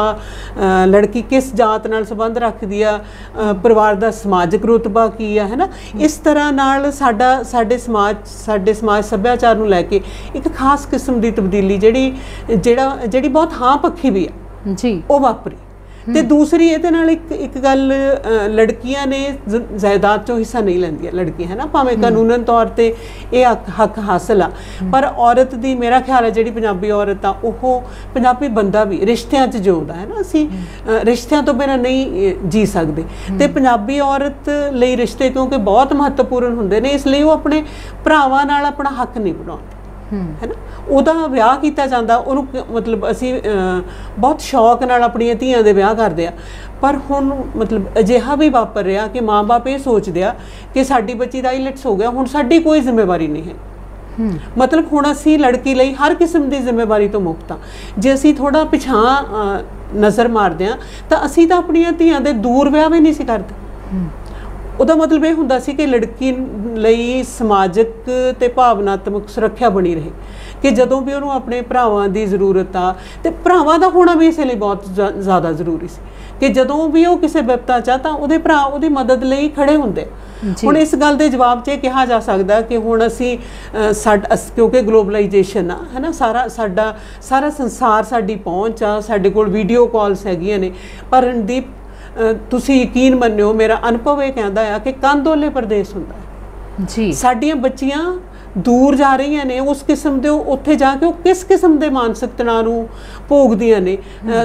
ਲੜਕੀ ਕਿਸ ਜਾਤ ਨਾਲ ਸੰਬੰਧ ਰੱਖਦੀ ਆ, ਪਰਿਵਾਰ ਦਾ ਸਮਾਜਿਕ ਰੁਤਬਾ ਕੀ ਆ, ਹੈ ਨਾ। ਇਸ ਤਰ੍ਹਾਂ ਨਾਲ ਸਾਡਾ ਸਾਡੇ ਸਮਾਜ ਸਾਡੇ ਸਮਾਜ ਸੱਭਿਆਚਾਰ ਨੂੰ ਲੈ ਕੇ ਇੱਕ ਖਾਸ ਕਿਸਮ ਦੀ ਤਬਦੀਲੀ ਜਿਹੜੀ ਜਿਹੜਾ ਜਿਹੜੀ ਬਹੁਤ ਹਾਂ ਪੱਖੀ ਵੀ ਆ ਜੀ, ਉਹ ਵਾਪਰੀ। ਤੇ ਦੂਸਰੀ ਇਹਦੇ ਨਾਲ ਇੱਕ ਇੱਕ ਗੱਲ, ਲੜਕੀਆਂ ਨੇ ਜਾਇਦਾਦ 'ਚੋਂ ਹਿੱਸਾ ਨਹੀਂ ਲੈਂਦੀਆਂ ਲੜਕੀਆਂ, ਹੈ ਨਾ। ਭਾਵੇਂ ਕਾਨੂੰਨਨ ਤੌਰ 'ਤੇ ਇਹ ਹੱਕ ਹਾਸਲ ਆ, ਪਰ ਔਰਤ ਦੀ ਮੇਰਾ ਖਿਆਲ ਹੈ ਜਿਹੜੀ ਪੰਜਾਬੀ ਔਰਤ ਆ ਉਹ ਪੰਜਾਬੀ ਬੰਦਾ ਵੀ ਰਿਸ਼ਤਿਆਂ 'ਚ ਜਿਉਂਦਾ, ਹੈ ਨਾ। ਅਸੀਂ ਰਿਸ਼ਤਿਆਂ ਤੋਂ ਬਿਨਾਂ ਨਹੀਂ ਜੀ ਸਕਦੇ ਤੇ ਪੰਜਾਬੀ ਔਰਤ ਲਈ ਰਿਸ਼ਤੇ ਕਿਉਂਕਿ ਬਹੁਤ ਮਹੱਤਵਪੂਰਨ ਹੁੰਦੇ ਨੇ, ਇਸ ਲਈ ਉਹ ਆਪਣੇ ਭਰਾਵਾਂ ਨਾਲ ਆਪਣਾ ਹੱਕ ਨਹੀਂ ਬਣਾਉਂਦੀ, ਹੈ ਨਾ। ਉਹਦਾ ਵਿਆਹ ਕੀਤਾ ਜਾਂਦਾ, ਉਹਨੂੰ ਮਤਲਬ ਅਸੀਂ ਬਹੁਤ ਸ਼ੌਕ ਨਾਲ ਆਪਣੀਆਂ ਧੀਆਂ ਦੇ ਵਿਆਹ ਕਰਦੇ ਆ, ਪਰ ਹੁਣ ਮਤਲਬ ਅਜਿਹਾ ਵੀ ਵਾਪਰ ਰਿਹਾ ਕਿ ਮਾਂ ਬਾਪ ਇਹ ਸੋਚਦੇ ਆ ਕਿ ਸਾਡੀ ਬੱਚੀ ਦਾ ਆਈਲੈਟਸ ਹੋ ਗਿਆ, ਹੁਣ ਸਾਡੀ ਕੋਈ ਜ਼ਿੰਮੇਵਾਰੀ ਨਹੀਂ ਹੈ। ਮਤਲਬ ਹੁਣ ਅਸੀਂ ਲੜਕੀ ਲਈ ਹਰ ਕਿਸਮ ਦੀ ਜ਼ਿੰਮੇਵਾਰੀ ਤੋਂ ਮੁਕਤ ਹਾਂ। ਜੇ ਅਸੀਂ ਥੋੜਾ ਪਿਛਾਂ ਨਜ਼ਰ ਮਾਰਦੇ ਹਾਂ ਤਾਂ ਅਸੀਂ ਤਾਂ ਆਪਣੀਆਂ ਧੀਆਂ ਦੇ ਦੂਰ ਵਿਆਹ ਵੀ ਨਹੀਂ ਸੀ ਕਰਦੇ। ਉਹਦਾ ਮਤਲਬ ਇਹ ਹੁੰਦਾ ਸੀ ਕਿ ਲੜਕੀ ਲਈ ਸਮਾਜਿਕ ਤੇ ਭਾਵਨਾਤਮਕ ਸੁਰੱਖਿਆ ਬਣੀ ਰਹੇ, ਕਿ ਜਦੋਂ ਵੀ ਉਹਨੂੰ ਆਪਣੇ ਭਰਾਵਾਂ ਦੀ ਜ਼ਰੂਰਤ ਆ, ਤੇ ਭਰਾਵਾਂ ਦਾ ਹੋਣਾ ਵੀ ਇਸ ਲਈ ਬਹੁਤ ਜ਼ਿਆਦਾ ਜ਼ਰੂਰੀ ਸੀ ਕਿ ਜਦੋਂ ਵੀ ਉਹ ਕਿਸੇ ਵਿਪਤਾ 'ਚ ਆ ਤਾਂ ਉਹਦੇ ਭਰਾ ਉਹਦੀ ਮਦਦ ਲਈ ਖੜੇ ਹੁੰਦੇ। ਹੁਣ ਇਸ ਗੱਲ ਦੇ ਜਵਾਬ 'ਚ ਇਹ ਕਿਹਾ ਜਾ ਸਕਦਾ ਕਿ ਹੁਣ ਅਸੀਂ ਸਾਡਾ ਕਿਉਂਕਿ ਗਲੋਬਲਾਈਜੇਸ਼ਨ ਆ, ਹੈ ਨਾ, ਸਾਰਾ ਸਾਡਾ ਸਾਰਾ ਸੰਸਾਰ ਸਾਡੀ ਪਹੁੰਚ ਆ, ਸਾਡੇ ਕੋਲ ਵੀਡੀਓ ਕਾਲਸ ਹੈਗੀਆਂ ਨੇ, ਪਰ ਰਣਦੀਪ ਤੁਸੀਂ ਯਕੀਨ ਮੰਨਿਓ ਮੇਰਾ ਅਨੁਭਵ ਇਹ ਕਹਿੰਦਾ ਆ ਕਿ ਕੰਦੋਲੇ ਪ੍ਰਦੇਸ਼ ਹੁੰਦਾ ਜੀ। ਸਾਡੀਆਂ ਬੱਚੀਆਂ ਦੂਰ ਜਾ ਰਹੀਆਂ ਨੇ ਉਸ ਕਿਸਮ ਦੇ, ਉੱਥੇ ਜਾ ਕੇ ਉਹ ਕਿਸ ਕਿਸਮ ਦੇ ਮਾਨਸਿਕ ਤਣਾਅ ਨੂੰ ਭੋਗਦੀਆਂ ਨੇ।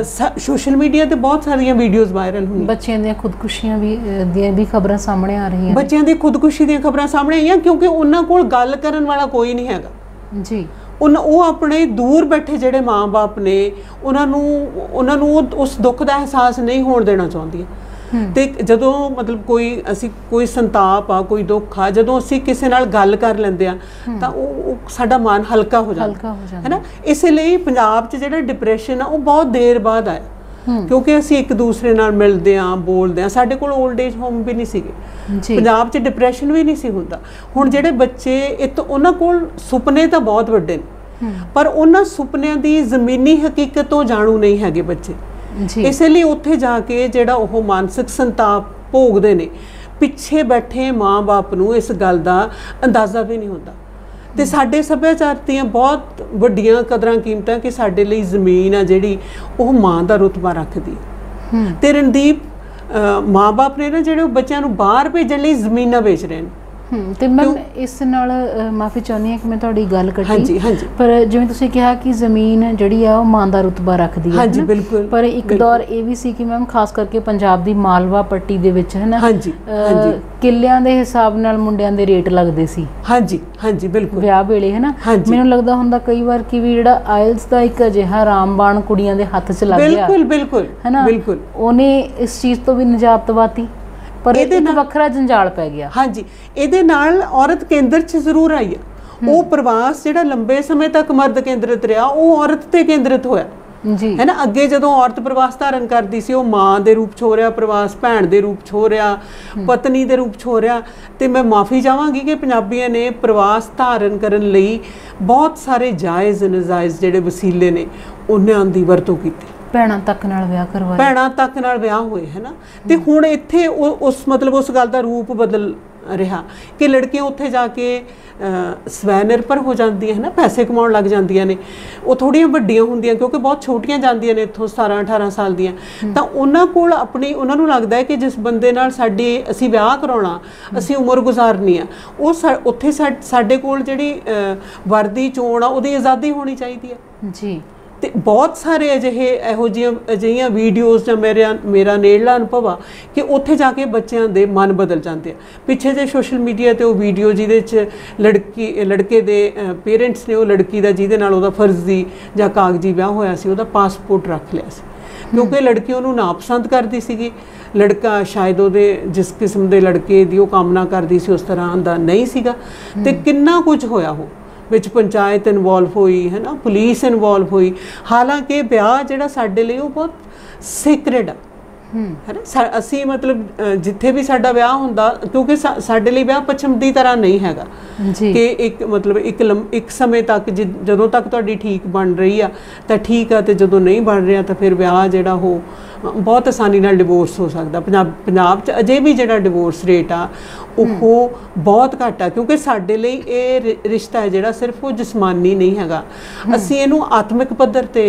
ਸੋਸ਼ਲ ਮੀਡੀਆ ਤੇ ਬਹੁਤ ਸਾਰੀਆਂ ਵੀਡੀਓਜ਼ ਵਾਇਰਲ ਹੁੰਦੀਆਂ, ਬੱਚਿਆਂ ਦੀਆਂ ਖੁਦਕੁਸ਼ੀਆਂ ਵੀ ਦੀਆਂ ਵੀ ਖਬਰਾਂ ਸਾਹਮਣੇ ਆ ਰਹੀਆਂ, ਬੱਚਿਆਂ ਦੀ ਖੁਦਕੁਸ਼ੀ ਦੀਆਂ ਖਬਰਾਂ ਸਾਹਮਣੇ ਆਈਆਂ ਕਿਉਂਕਿ ਉਹਨਾਂ ਕੋਲ ਗੱਲ ਕਰਨ ਵਾਲਾ ਕੋਈ ਨਹੀਂ ਹੈਗਾ ਜੀ। ਉਹਨਾਂ ਉਹ ਆਪਣੇ ਦੂਰ ਬੈਠੇ ਜਿਹੜੇ ਮਾਂ ਬਾਪ ਨੇ ਉਹਨਾਂ ਨੂੰ ਉਹਨਾਂ ਨੂੰ ਉਸ ਦੁੱਖ ਦਾ ਅਹਿਸਾਸ ਨਹੀਂ ਹੋਣ ਦੇਣਾ ਚਾਹੁੰਦੀਆਂ। ਤੇ ਜਦੋਂ ਮਤਲਬ ਕੋਈ ਅਸੀਂ ਕੋਈ ਸੰਤਾਪ ਆ, ਕੋਈ ਦੁੱਖ ਆ, ਜਦੋਂ ਅਸੀਂ ਕਿਸੇ ਨਾਲ ਗੱਲ ਕਰ ਲੈਂਦੇ ਆ ਤਾਂ ਉਹ ਸਾਡਾ ਮਨ ਹਲਕਾ ਹੋ ਜਾਂਦਾ, ਹੈ ਨਾ। ਇਸੇ ਲਈ ਪੰਜਾਬ 'ਚ ਜਿਹੜਾ ਡਿਪਰੈਸ਼ਨ ਆ ਉਹ ਬਹੁਤ ਦੇਰ ਬਾਅਦ ਆਇਆ। ਕਿਉਂਕਿ ਅਸੀਂ ਇੱਕ ਦੂਸਰੇ ਨਾਲ ਮਿਲਦੇ ਹਾਂ, ਬੋਲਦੇ ਹਾਂ। ਸਾਡੇ ਕੋਲ 올ਡ ਏਜ ਹੋਮ ਵੀ ਨਹੀਂ ਸੀਗੇ ਪੰਜਾਬ 'ਚ, ਡਿਪਰੈਸ਼ਨ ਵੀ ਨਹੀਂ ਸੀ ਹੁੰਦਾ। ਹੁਣ ਜਿਹੜੇ ਬੱਚੇ ਇਹ ਉਹਨਾਂ ਕੋਲ ਸੁਪਨੇ ਤਾਂ ਬਹੁਤ ਵੱਡੇ ਨੇ, ਪਰ ਉਹਨਾਂ ਸੁਪਨਿਆਂ ਦੀ ਜ਼ਮੀਨੀ ਹਕੀਕਤ ਤੋਂ ਜਾਣੂ ਨਹੀਂ ਹੈਗੇ ਬੱਚੇ। ਇਸੇ ਲਈ ਉੱਥੇ ਜਾ ਕੇ ਜਿਹੜਾ ਉਹ ਮਾਨਸਿਕ ਸੰਤਾਪ ਭੋਗਦੇ ਨੇ, ਪਿੱਛੇ ਬੈਠੇ ਮਾਂ-ਬਾਪ ਨੂੰ ਇਸ ਗੱਲ ਦਾ ਅੰਦਾਜ਼ਾ ਵੀ ਨਹੀਂ ਹੁੰਦਾ। ਤੇ ਸਾਡੇ ਸੱਭਿਆਚਾਰ ਦੀਆਂ ਬਹੁਤ ਵੱਡੀਆਂ ਕਦਰਾਂ ਕੀਮਤਾਂ ਕਿ ਸਾਡੇ ਲਈ ਜ਼ਮੀਨ ਆ ਜਿਹੜੀ ਉਹ ਮਾਂ ਦਾ ਰੁਤਬਾ ਰੱਖਦੀ। ਤੇ ਰਣਦੀਪ ਮਾਂ-ਬਾਪ ਨੇ ਨਾ ਜਿਹੜੇ ਉਹ ਬੱਚਿਆਂ ਨੂੰ ਬਾਹਰ ਭੇਜਣ ਲਈ ਜ਼ਮੀਨਾਂ ਵੇਚ ਰਹੇ ਨੇ। ਹੂੰ ਤੇ ਮੈਂ ਇਸ ਨਾਲ ਮਾਫੀ ਚਾਹੁੰਦੀ ਹਾਂ ਕਿ ਮੈਂ ਤੁਹਾਡੀ ਗੱਲ ਕੱਟੀ। ਹਾਂਜੀ ਹਾਂਜੀ। ਪਰ ਜਿਵੇਂ ਤੁਸੀਂ ਕਿਹਾ ਕਿ ਜ਼ਮੀਨ ਜਿਹੜੀ ਆ ਉਹ ਮਾਂ ਦਾ ਰੁਤਬਾ ਰੱਖਦੀ ਹੈ। ਹਾਂਜੀ ਬਿਲਕੁਲ। ਪਰ ਇੱਕ ਦੌਰ ਇਹ ਵੀ ਸੀ ਕਿ ਮੈਮ ਖਾਸ ਕਰਕੇ ਪੰਜਾਬ ਦੀ ਮਾਲਵਾ ਪੱਟੀ ਦੇ ਵਿੱਚ ਹੈ ਨਾ, ਹਾਂਜੀ ਹਾਂਜੀ, ਕਿੱਲਿਆਂ ਦੇ ਹਿਸਾਬ ਨਾਲ ਮੁੰਡਿਆਂ ਦੇ ਰੇਟ ਲੱਗਦੇ ਸੀ। ਹਾਂਜੀ ਹਾਂਜੀ ਬਿਲਕੁਲ, ਵਿਆਹ ਵੇਲੇ ਹੈ ਨਾ। ਮੈਨੂੰ ਲੱਗਦਾ ਹੁੰਦਾ ਕਈ ਵਾਰ ਕਿ ਵੀ ਜਿਹੜਾ ਆਇਲਸ ਦਾ ਇੱਕ ਅਜਿਹਾ ਰਾਮਬਾਣ ਕੁੜੀਆਂ ਦੇ ਹੱਥ 'ਚ ਲੱਗ ਗਿਆ, ਬਿਲਕੁਲ ਬਿਲਕੁਲ ਹੈ ਨਾ, ਬਿਲਕੁਲ, ਉਹਨੇ ਇਸ ਚੀਜ਼ ਤੋਂ ਵੀ ਨਿਜਾਤ ਦਿਵਾਤੀ, ਪਰ ਇਹਦੇ ਨਾਲ ਵੱਖਰਾ ਜੰਜਾਲ ਪੈ ਗਿਆ। ਹਾਂਜੀ, ਇਹਦੇ ਨਾਲ ਔਰਤ ਕੇਂਦਰ 'ਚ ਜ਼ਰੂਰ ਆਈ ਆ। ਉਹ ਪ੍ਰਵਾਸ ਜਿਹੜਾ ਲੰਬੇ ਸਮੇਂ ਤੱਕ ਮਰਦ ਕੇਂਦਰਿਤ ਰਿਹਾ, ਉਹ ਔਰਤ ਤੇ ਕੇਂਦਰਿਤ ਹੋਇਆ ਜੀ, ਹੈ ਨਾ। ਅੱਗੇ ਜਦੋਂ ਔਰਤ ਪ੍ਰਵਾਸ ਧਾਰਨ ਕਰਦੀ ਸੀ, ਉਹ ਮਾਂ ਦੇ ਰੂਪ 'ਚ ਹੋ ਰਿਹਾ ਪ੍ਰਵਾਸ, ਭੈਣ ਦੇ ਰੂਪ 'ਚ ਹੋ ਰਿਹਾ, ਪਤਨੀ ਦੇ ਰੂਪ 'ਚ ਹੋ ਰਿਹਾ। ਤੇ ਮੈਂ ਮਾਫੀ ਚਾਹਾਂਗੀ ਕਿ ਪੰਜਾਬੀਆਂ ਨੇ ਪ੍ਰਵਾਸ ਧਾਰਨ ਕਰਨ ਲਈ ਬਹੁਤ ਸਾਰੇ ਜਾਇਜ਼ ਨਜਾਇਜ਼ ਜਿਹੜੇ ਵਸੀਲੇ ਨੇ ਉਹਨਾਂ ਦੀ ਵਰਤੋਂ ਕੀਤੀ। ਭੈਣਾਂ ਤੱਕ ਨਾਲ ਵਿਆਹ ਕਰਵਾਏ, ਭੈਣਾਂ ਤੱਕ ਨਾਲ ਵਿਆਹ ਹੋਏ, ਹੈ ਨਾ। ਤੇ ਹੁਣ ਇੱਥੇ ਉਸ ਮਤਲਬ ਉਸ ਗੱਲ ਦਾ ਰੂਪ ਬਦਲ ਰਿਹਾ ਕਿ ਲੜਕੀਆਂ ਉੱਥੇ ਜਾ ਕੇ ਸਵੈ ਨਿਰਭਰ ਹੋ ਜਾਂਦੀਆਂ, ਹੈ ਨਾ, ਪੈਸੇ ਕਮਾਉਣ ਲੱਗ ਜਾਂਦੀਆਂ ਨੇ। ਉਹ ਥੋੜ੍ਹੀਆਂ ਵੱਡੀਆਂ ਹੁੰਦੀਆਂ ਕਿਉਂਕਿ ਬਹੁਤ ਛੋਟੀਆਂ ਜਾਂਦੀਆਂ ਨੇ ਇੱਥੋਂ, ਸਤਾਰਾਂ ਅਠਾਰਾਂ ਸਾਲ ਦੀਆਂ, ਤਾਂ ਉਹਨਾਂ ਕੋਲ ਆਪਣੀ, ਉਹਨਾਂ ਨੂੰ ਲੱਗਦਾ ਹੈ ਕਿ ਜਿਸ ਬੰਦੇ ਨਾਲ ਸਾਡੇ ਅਸੀਂ ਵਿਆਹ ਕਰਾਉਣਾ, ਅਸੀਂ ਉਮਰ ਗੁਜ਼ਾਰਨੀ ਆ, ਉਹ ਸਾ ਉੱਥੇ ਸਾਡੇ ਕੋਲ ਜਿਹੜੀ ਵਰਦੀ ਚੋਣ ਆ ਉਹਦੀ ਆਜ਼ਾਦੀ ਹੋਣੀ ਚਾਹੀਦੀ ਹੈ ਜੀ। ਤੇ ਬਹੁਤ ਸਾਰੇ ਅਜਿਹੇ ਇਹੋ ਜਿਹੀਆਂ ਅਜਿਹੀਆਂ ਵੀਡੀਓਜ਼ ਜਾਂ ਮੇਰਾ ਮੇਰਾ ਨੇੜਲਾ ਅਨੁਭਵ ਆ ਕਿ ਉੱਥੇ ਜਾ ਕੇ ਬੱਚਿਆਂ ਦੇ ਮਨ ਬਦਲ ਜਾਂਦੇ ਆ। ਪਿੱਛੇ ਜੇ ਸੋਸ਼ਲ ਮੀਡੀਆ 'ਤੇ ਉਹ ਵੀਡੀਓ ਜਿਹਦੇ 'ਚ ਲੜਕੀ ਲੜਕੇ ਦੇ ਪੇਰੈਂਟਸ ਨੇ ਉਹ ਲੜਕੀ ਦਾ ਜਿਹਦੇ ਨਾਲ ਉਹਦਾ ਫਰਜ਼ੀ ਜਾਂ ਕਾਗਜ਼ੀ ਵਿਆਹ ਹੋਇਆ ਸੀ, ਉਹਦਾ ਪਾਸਪੋਰਟ ਰੱਖ ਲਿਆ ਸੀ ਕਿਉਂਕਿ ਲੜਕੀ ਉਹਨੂੰ ਨਾਪਸੰਦ ਕਰਦੀ ਸੀਗੀ। ਲੜਕਾ ਸ਼ਾਇਦ ਉਹਦੇ ਜਿਸ ਕਿਸਮ ਦੇ ਲੜਕੇ ਦੀ ਉਹ ਕਾਮਨਾ ਕਰਦੀ ਸੀ ਉਸ ਤਰ੍ਹਾਂ ਦਾ ਨਹੀਂ ਸੀਗਾ। ਤੇ ਕਿੰਨਾ ਕੁਝ ਹੋਇਆ ਉਹ ਵਿੱਚ, ਪੰਚਾਇਤ ਇਨਵੋਲਵ ਹੋਈ, ਹੈ ਨਾ, ਪੁਲਿਸ ਇਨਵੋਲਵ ਹੋਈ। ਹਾਲਾਂਕਿ ਵਿਆਹ ਜਿਹੜਾ ਸਾਡੇ ਲਈ ਉਹ ਬਹੁਤ ਸੀਕ੍ਰੇਟ ਆ, ਹੈ ਨਾ। ਅਸੀਂ ਮਤਲਬ ਜਿੱਥੇ ਵੀ ਸਾਡਾ ਵਿਆਹ ਹੁੰਦਾ, ਕਿਉਂਕਿ ਸਾਡੇ ਲਈ ਵਿਆਹ ਪੱਛਮ ਦੀ ਤਰ੍ਹਾਂ ਨਹੀਂ ਹੈਗਾ ਕਿ ਇੱਕ ਮਤਲਬ ਇੱਕ ਇੱਕ ਸਮੇਂ ਤੱਕ ਜਦੋਂ ਤੱਕ ਤੁਹਾਡੀ ਠੀਕ ਬਣ ਰਹੀ ਆ ਤਾਂ ਠੀਕ ਆ, ਤੇ ਜਦੋਂ ਨਹੀਂ ਬਣ ਰਿਹਾ ਤਾਂ ਫਿਰ ਵਿਆਹ ਜਿਹੜਾ ਉਹ ਬਹੁਤ ਆਸਾਨੀ ਨਾਲ ਡਿਵੋਰਸ ਹੋ ਸਕਦਾ। ਪੰਜਾਬ ਪੰਜਾਬ 'ਚ ਅਜੇ ਵੀ ਜਿਹੜਾ ਡਿਵੋਰਸ ਰੇਟ ਆ ਉਹ ਬਹੁਤ ਘੱਟ ਆ ਕਿਉਂਕਿ ਸਾਡੇ ਲਈ ਇਹ ਰਿਸ਼ਤਾ ਹੈ ਜਿਹੜਾ ਸਿਰਫ ਉਹ ਜਿਸਮਾਨੀ ਨਹੀਂ ਹੈਗਾ, ਅਸੀਂ ਇਹਨੂੰ ਆਤਮਿਕ ਪੱਧਰ 'ਤੇ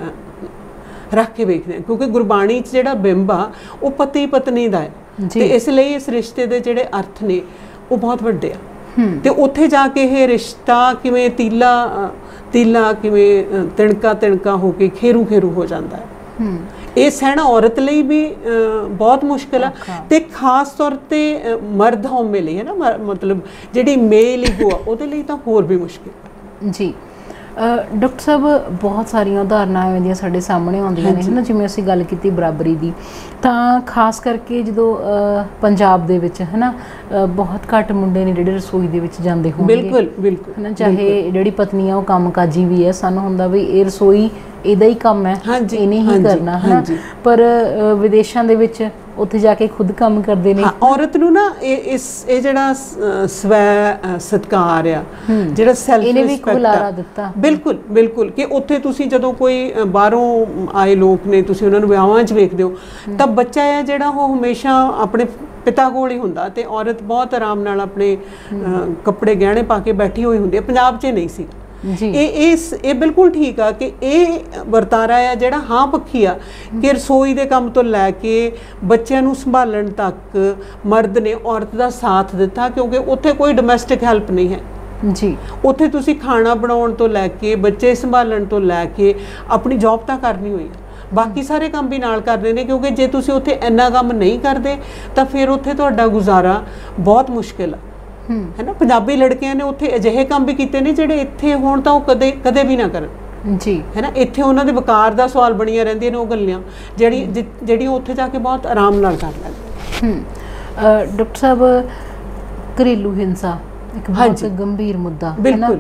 ਰੱਖ ਕੇ ਵੇਖਦੇ ਹਾਂ ਕਿਉਂਕਿ ਗੁਰਬਾਣੀ 'ਚ ਜਿਹੜਾ ਬਿੰਬ ਆ ਉਹ ਪਤੀ ਪਤਨੀ ਦਾ ਹੈ। ਤੇ ਇਸ ਲਈ ਇਸ ਰਿਸ਼ਤੇ ਦੇ ਜਿਹੜੇ ਅਰਥ ਨੇ ਉਹ ਬਹੁਤ ਵੱਡੇ ਆ। ਤੇ ਉੱਥੇ ਜਾ ਕੇ ਇਹ ਰਿਸ਼ਤਾ ਕਿਵੇਂ ਤੀਲਾ ਤੀਲਾ ਕਿਵੇਂ ਤਿਣਕਾ ਤਿਣਕਾ ਹੋ ਕੇ ਖੇਰੂ ਖੇਰੂ ਹੋ ਜਾਂਦਾ ਹੈ, ਇਹ ਸਹਿਣਾ ਔਰਤ ਲਈ ਵੀ ਬਹੁਤ ਮੁਸ਼ਕਿਲ ਆ। ਤੇ ਖਾਸ ਤੌਰ ਤੇ ਮਰਦ ਹਉਮੈ ਲਈ, ਹੈ ਨਾ, ਮਤਲਬ ਜਿਹੜੀ ਮੇਲ ਈਗੋ ਆ ਉਹਦੇ ਲਈ ਤਾਂ ਹੋਰ ਵੀ ਮੁਸ਼ਕਿਲ ਜੀ। ਡਾਕਟਰ ਸਾਹਿਬ ਬਹੁਤ ਸਾਰੀਆਂ ਉਦਾਹਰਨਾਂ ਐਵੇਂ ਦੀਆਂ ਸਾਡੇ ਸਾਹਮਣੇ ਆਉਂਦੀਆਂ ਨੇ, ਹੈ ਨਾ। ਜਿਵੇਂ ਅਸੀਂ ਗੱਲ ਕੀਤੀ ਬਰਾਬਰੀ ਦੀ, ਤਾਂ ਖਾਸ ਕਰਕੇ ਜਦੋਂ ਪੰਜਾਬ ਦੇ ਵਿੱਚ, ਹੈ ਨਾ, ਬਹੁਤ ਘੱਟ ਮੁੰਡੇ ਨੇ ਜਿਹੜੇ ਰਸੋਈ ਦੇ ਵਿੱਚ ਜਾਂਦੇ ਹੋਣਗੇ, ਬਿਲਕੁਲ ਬਿਲਕੁਲ, ਹੈ ਨਾ। ਚਾਹੇ ਜਿਹੜੀ ਪਤਨੀ ਆ ਉਹ ਕੰਮ ਕਾਜੀ ਵੀ ਹੈ, ਸਾਨੂੰ ਹੁੰਦਾ ਵੀ ਇਹ ਰਸੋਈ ਇਹਦਾ ਹੀ ਕੰਮ ਹੈ, ਇਹਨੇ ਹੀ ਕਰਨਾ, ਹੈ ਨਾ। ਪਰ ਵਿਦੇਸ਼ਾਂ ਦੇ ਵਿੱਚ ਉੱਥੇ ਜਾ ਕੇ ਖੁਦ ਕੰਮ ਕਰਦੇ ਨੇ। ਔਰਤ ਨੂੰ ਨਾ ਇਹ ਇਸ ਇਹ ਜਿਹੜਾ ਸਵੈ ਸਤਿਕਾਰ ਆ, ਜਿਹੜਾ ਸੈਲਫ ਰਿਸਪੈਕਟ ਆ, ਬਿਲਕੁਲ ਬਿਲਕੁਲ, ਕਿ ਉੱਥੇ ਤੁਸੀਂ ਜਦੋਂ ਕੋਈ ਬਾਹਰੋਂ ਆਏ ਲੋਕ ਨੇ, ਤੁਸੀਂ ਉਹਨਾਂ ਨੂੰ ਵਿਆਹਾਂ 'ਚ ਵੇਖਦੇ ਹੋ ਤਾਂ ਬੱਚਾ ਹੈ ਜਿਹੜਾ ਉਹ ਹਮੇਸ਼ਾ ਆਪਣੇ ਪਿਤਾ ਕੋਲ ਹੀ ਹੁੰਦਾ ਤੇ ਔਰਤ ਬਹੁਤ ਆਰਾਮ ਨਾਲ ਆਪਣੇ ਕੱਪੜੇ ਗਹਿਣੇ ਪਾ ਕੇ ਬੈਠੀ ਹੋਈ ਹੁੰਦੀ ਹੈ। ਪੰਜਾਬ 'ਚ ਨਹੀਂ ਸੀ ਜੀ। ਇਹ ਇਸ ਇਹ ਬਿਲਕੁਲ ਠੀਕ ਆ ਕਿ ਇਹ ਵਰਤਾਰਾ ਆ ਜਿਹੜਾ ਹਾਂ ਪੱਖੀ ਆ ਕਿ ਰਸੋਈ ਦੇ ਕੰਮ ਤੋਂ ਲੈ ਕੇ ਬੱਚਿਆਂ ਨੂੰ ਸੰਭਾਲਣ ਤੱਕ ਮਰਦ ਨੇ ਔਰਤ ਦਾ ਸਾਥ ਦਿੱਤਾ ਕਿਉਂਕਿ ਉੱਥੇ ਕੋਈ ਡੋਮੈਸਟਿਕ ਹੈਲਪ ਨਹੀਂ ਹੈ ਜੀ। ਉੱਥੇ ਤੁਸੀਂ ਖਾਣਾ ਬਣਾਉਣ ਤੋਂ ਲੈ ਕੇ ਬੱਚੇ ਸੰਭਾਲਣ ਤੋਂ ਲੈ ਕੇ ਆਪਣੀ ਜੌਬ ਤਾਂ ਕਰਨੀ ਹੋਈ ਆ, ਬਾਕੀ ਸਾਰੇ ਕੰਮ ਵੀ ਨਾਲ ਕਰਦੇ ਨੇ ਕਿਉਂਕਿ ਜੇ ਤੁਸੀਂ ਉੱਥੇ ਇੰਨਾ ਕੰਮ ਨਹੀਂ ਕਰਦੇ ਤਾਂ ਫਿਰ ਉੱਥੇ ਤੁਹਾਡਾ ਗੁਜ਼ਾਰਾ ਬਹੁਤ ਮੁਸ਼ਕਿਲ ਆ, ਹੈ ਨਾ। ਪੰਜਾਬੀ ਲੜਕੀਆਂ ਨੇ ਉੱਥੇ ਅਜਿਹੇ ਕੰਮ ਵੀ ਕੀਤੇ ਨੇ ਜਿਹੜੇ ਇੱਥੇ ਹੋਣ ਤਾਂ ਉਹ ਕਦੇ ਕਦੇ ਵੀ ਨਾ ਕਰਨ ਜੀ, ਹੈ ਨਾ। ਇੱਥੇ ਉਹਨਾਂ ਦੇ ਵਕਾਰ ਦਾ ਸਵਾਲ ਬਣੀਆਂ ਰਹਿੰਦੀਆਂ ਨੇ ਉਹ ਗੱਲਾਂ ਜਿਹੜੀ ਜਿਹੜੀਆਂ ਉੱਥੇ ਜਾ ਕੇ ਬਹੁਤ ਆਰਾਮ ਨਾਲ ਕਰ ਲੈਂਦੇ। ਡਾਕਟਰ ਸਾਹਿਬ, ਘਰੇਲੂ ਹਿੰਸਾ ਇੱਕ ਬਹੁਤ ਗੰਭੀਰ ਮੁੱਦਾ ਹੈ ਨਾ।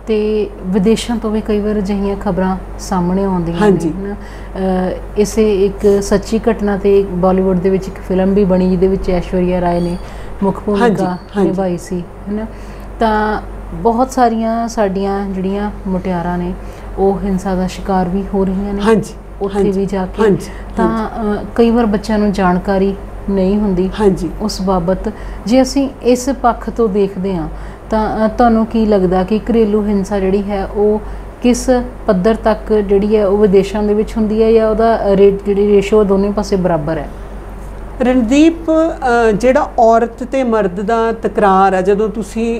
ਤੇ ਵਿਦੇਸ਼ਾਂ ਤੋਂ ਵੀ ਕਈ ਵਾਰ ਅਜਿਹੀਆਂ ਖਬਰਾਂ ਸਾਹਮਣੇ ਆਉਂਦੀਆਂ ਨੇ ਨਾ। ਇਸੇ ਇੱਕ ਸੱਚੀ ਘਟਨਾ ਤੇ ਬਾਲੀਵੁੱਡ ਦੇ ਵਿੱਚ ਇੱਕ ਫਿਲਮ ਵੀ ਬਣੀ ਜਿਹਦੇ ਵਿੱਚ ਐਸ਼ਵਰਿਆ ਰਾਏ ਨੇ ਮੁੱਖ ਭੂਮਿਕਾ ਨਿਭਾਈ ਸੀ, ਹੈ ਨਾ। ਤਾਂ ਬਹੁਤ ਸਾਰੀਆਂ ਸਾਡੀਆਂ ਜਿਹੜੀਆਂ ਮੁਟਿਆਰਾਂ ਨੇ ਉਹ ਹਿੰਸਾ ਦਾ ਸ਼ਿਕਾਰ ਵੀ ਹੋ ਰਹੀਆਂ ਨੇ ਉੱਥੇ ਵੀ ਜਾ ਕੇ। ਤਾਂ ਕਈ ਵਾਰ ਬੱਚਿਆਂ ਨੂੰ ਜਾਣਕਾਰੀ ਨਹੀਂ ਹੁੰਦੀ ਉਸ ਬਾਬਤ। ਜੇ ਅਸੀਂ ਇਸ ਪੱਖ ਤੋਂ ਦੇਖਦੇ ਹਾਂ ਤਾਂ ਤੁਹਾਨੂੰ ਕੀ ਲੱਗਦਾ ਕਿ ਘਰੇਲੂ ਹਿੰਸਾ ਜਿਹੜੀ ਹੈ ਉਹ ਕਿਸ ਪੱਧਰ ਤੱਕ ਜਿਹੜੀ ਹੈ ਉਹ ਵਿਦੇਸ਼ਾਂ ਦੇ ਵਿੱਚ ਹੁੰਦੀ ਹੈ, ਜਾਂ ਉਹਦਾ ਰੇਟ ਜਿਹੜੀ ਰੇਸ਼ੋ ਦੋਨੇ ਪਾਸੇ ਬਰਾਬਰ ਹੈ? ਰਣਦੀਪ, ਜਿਹੜਾ ਔਰਤ ਤੇ ਮਰਦ ਦਾ ਤਕਰਾਰ ਆ, ਜਦੋਂ ਤੁਸੀਂ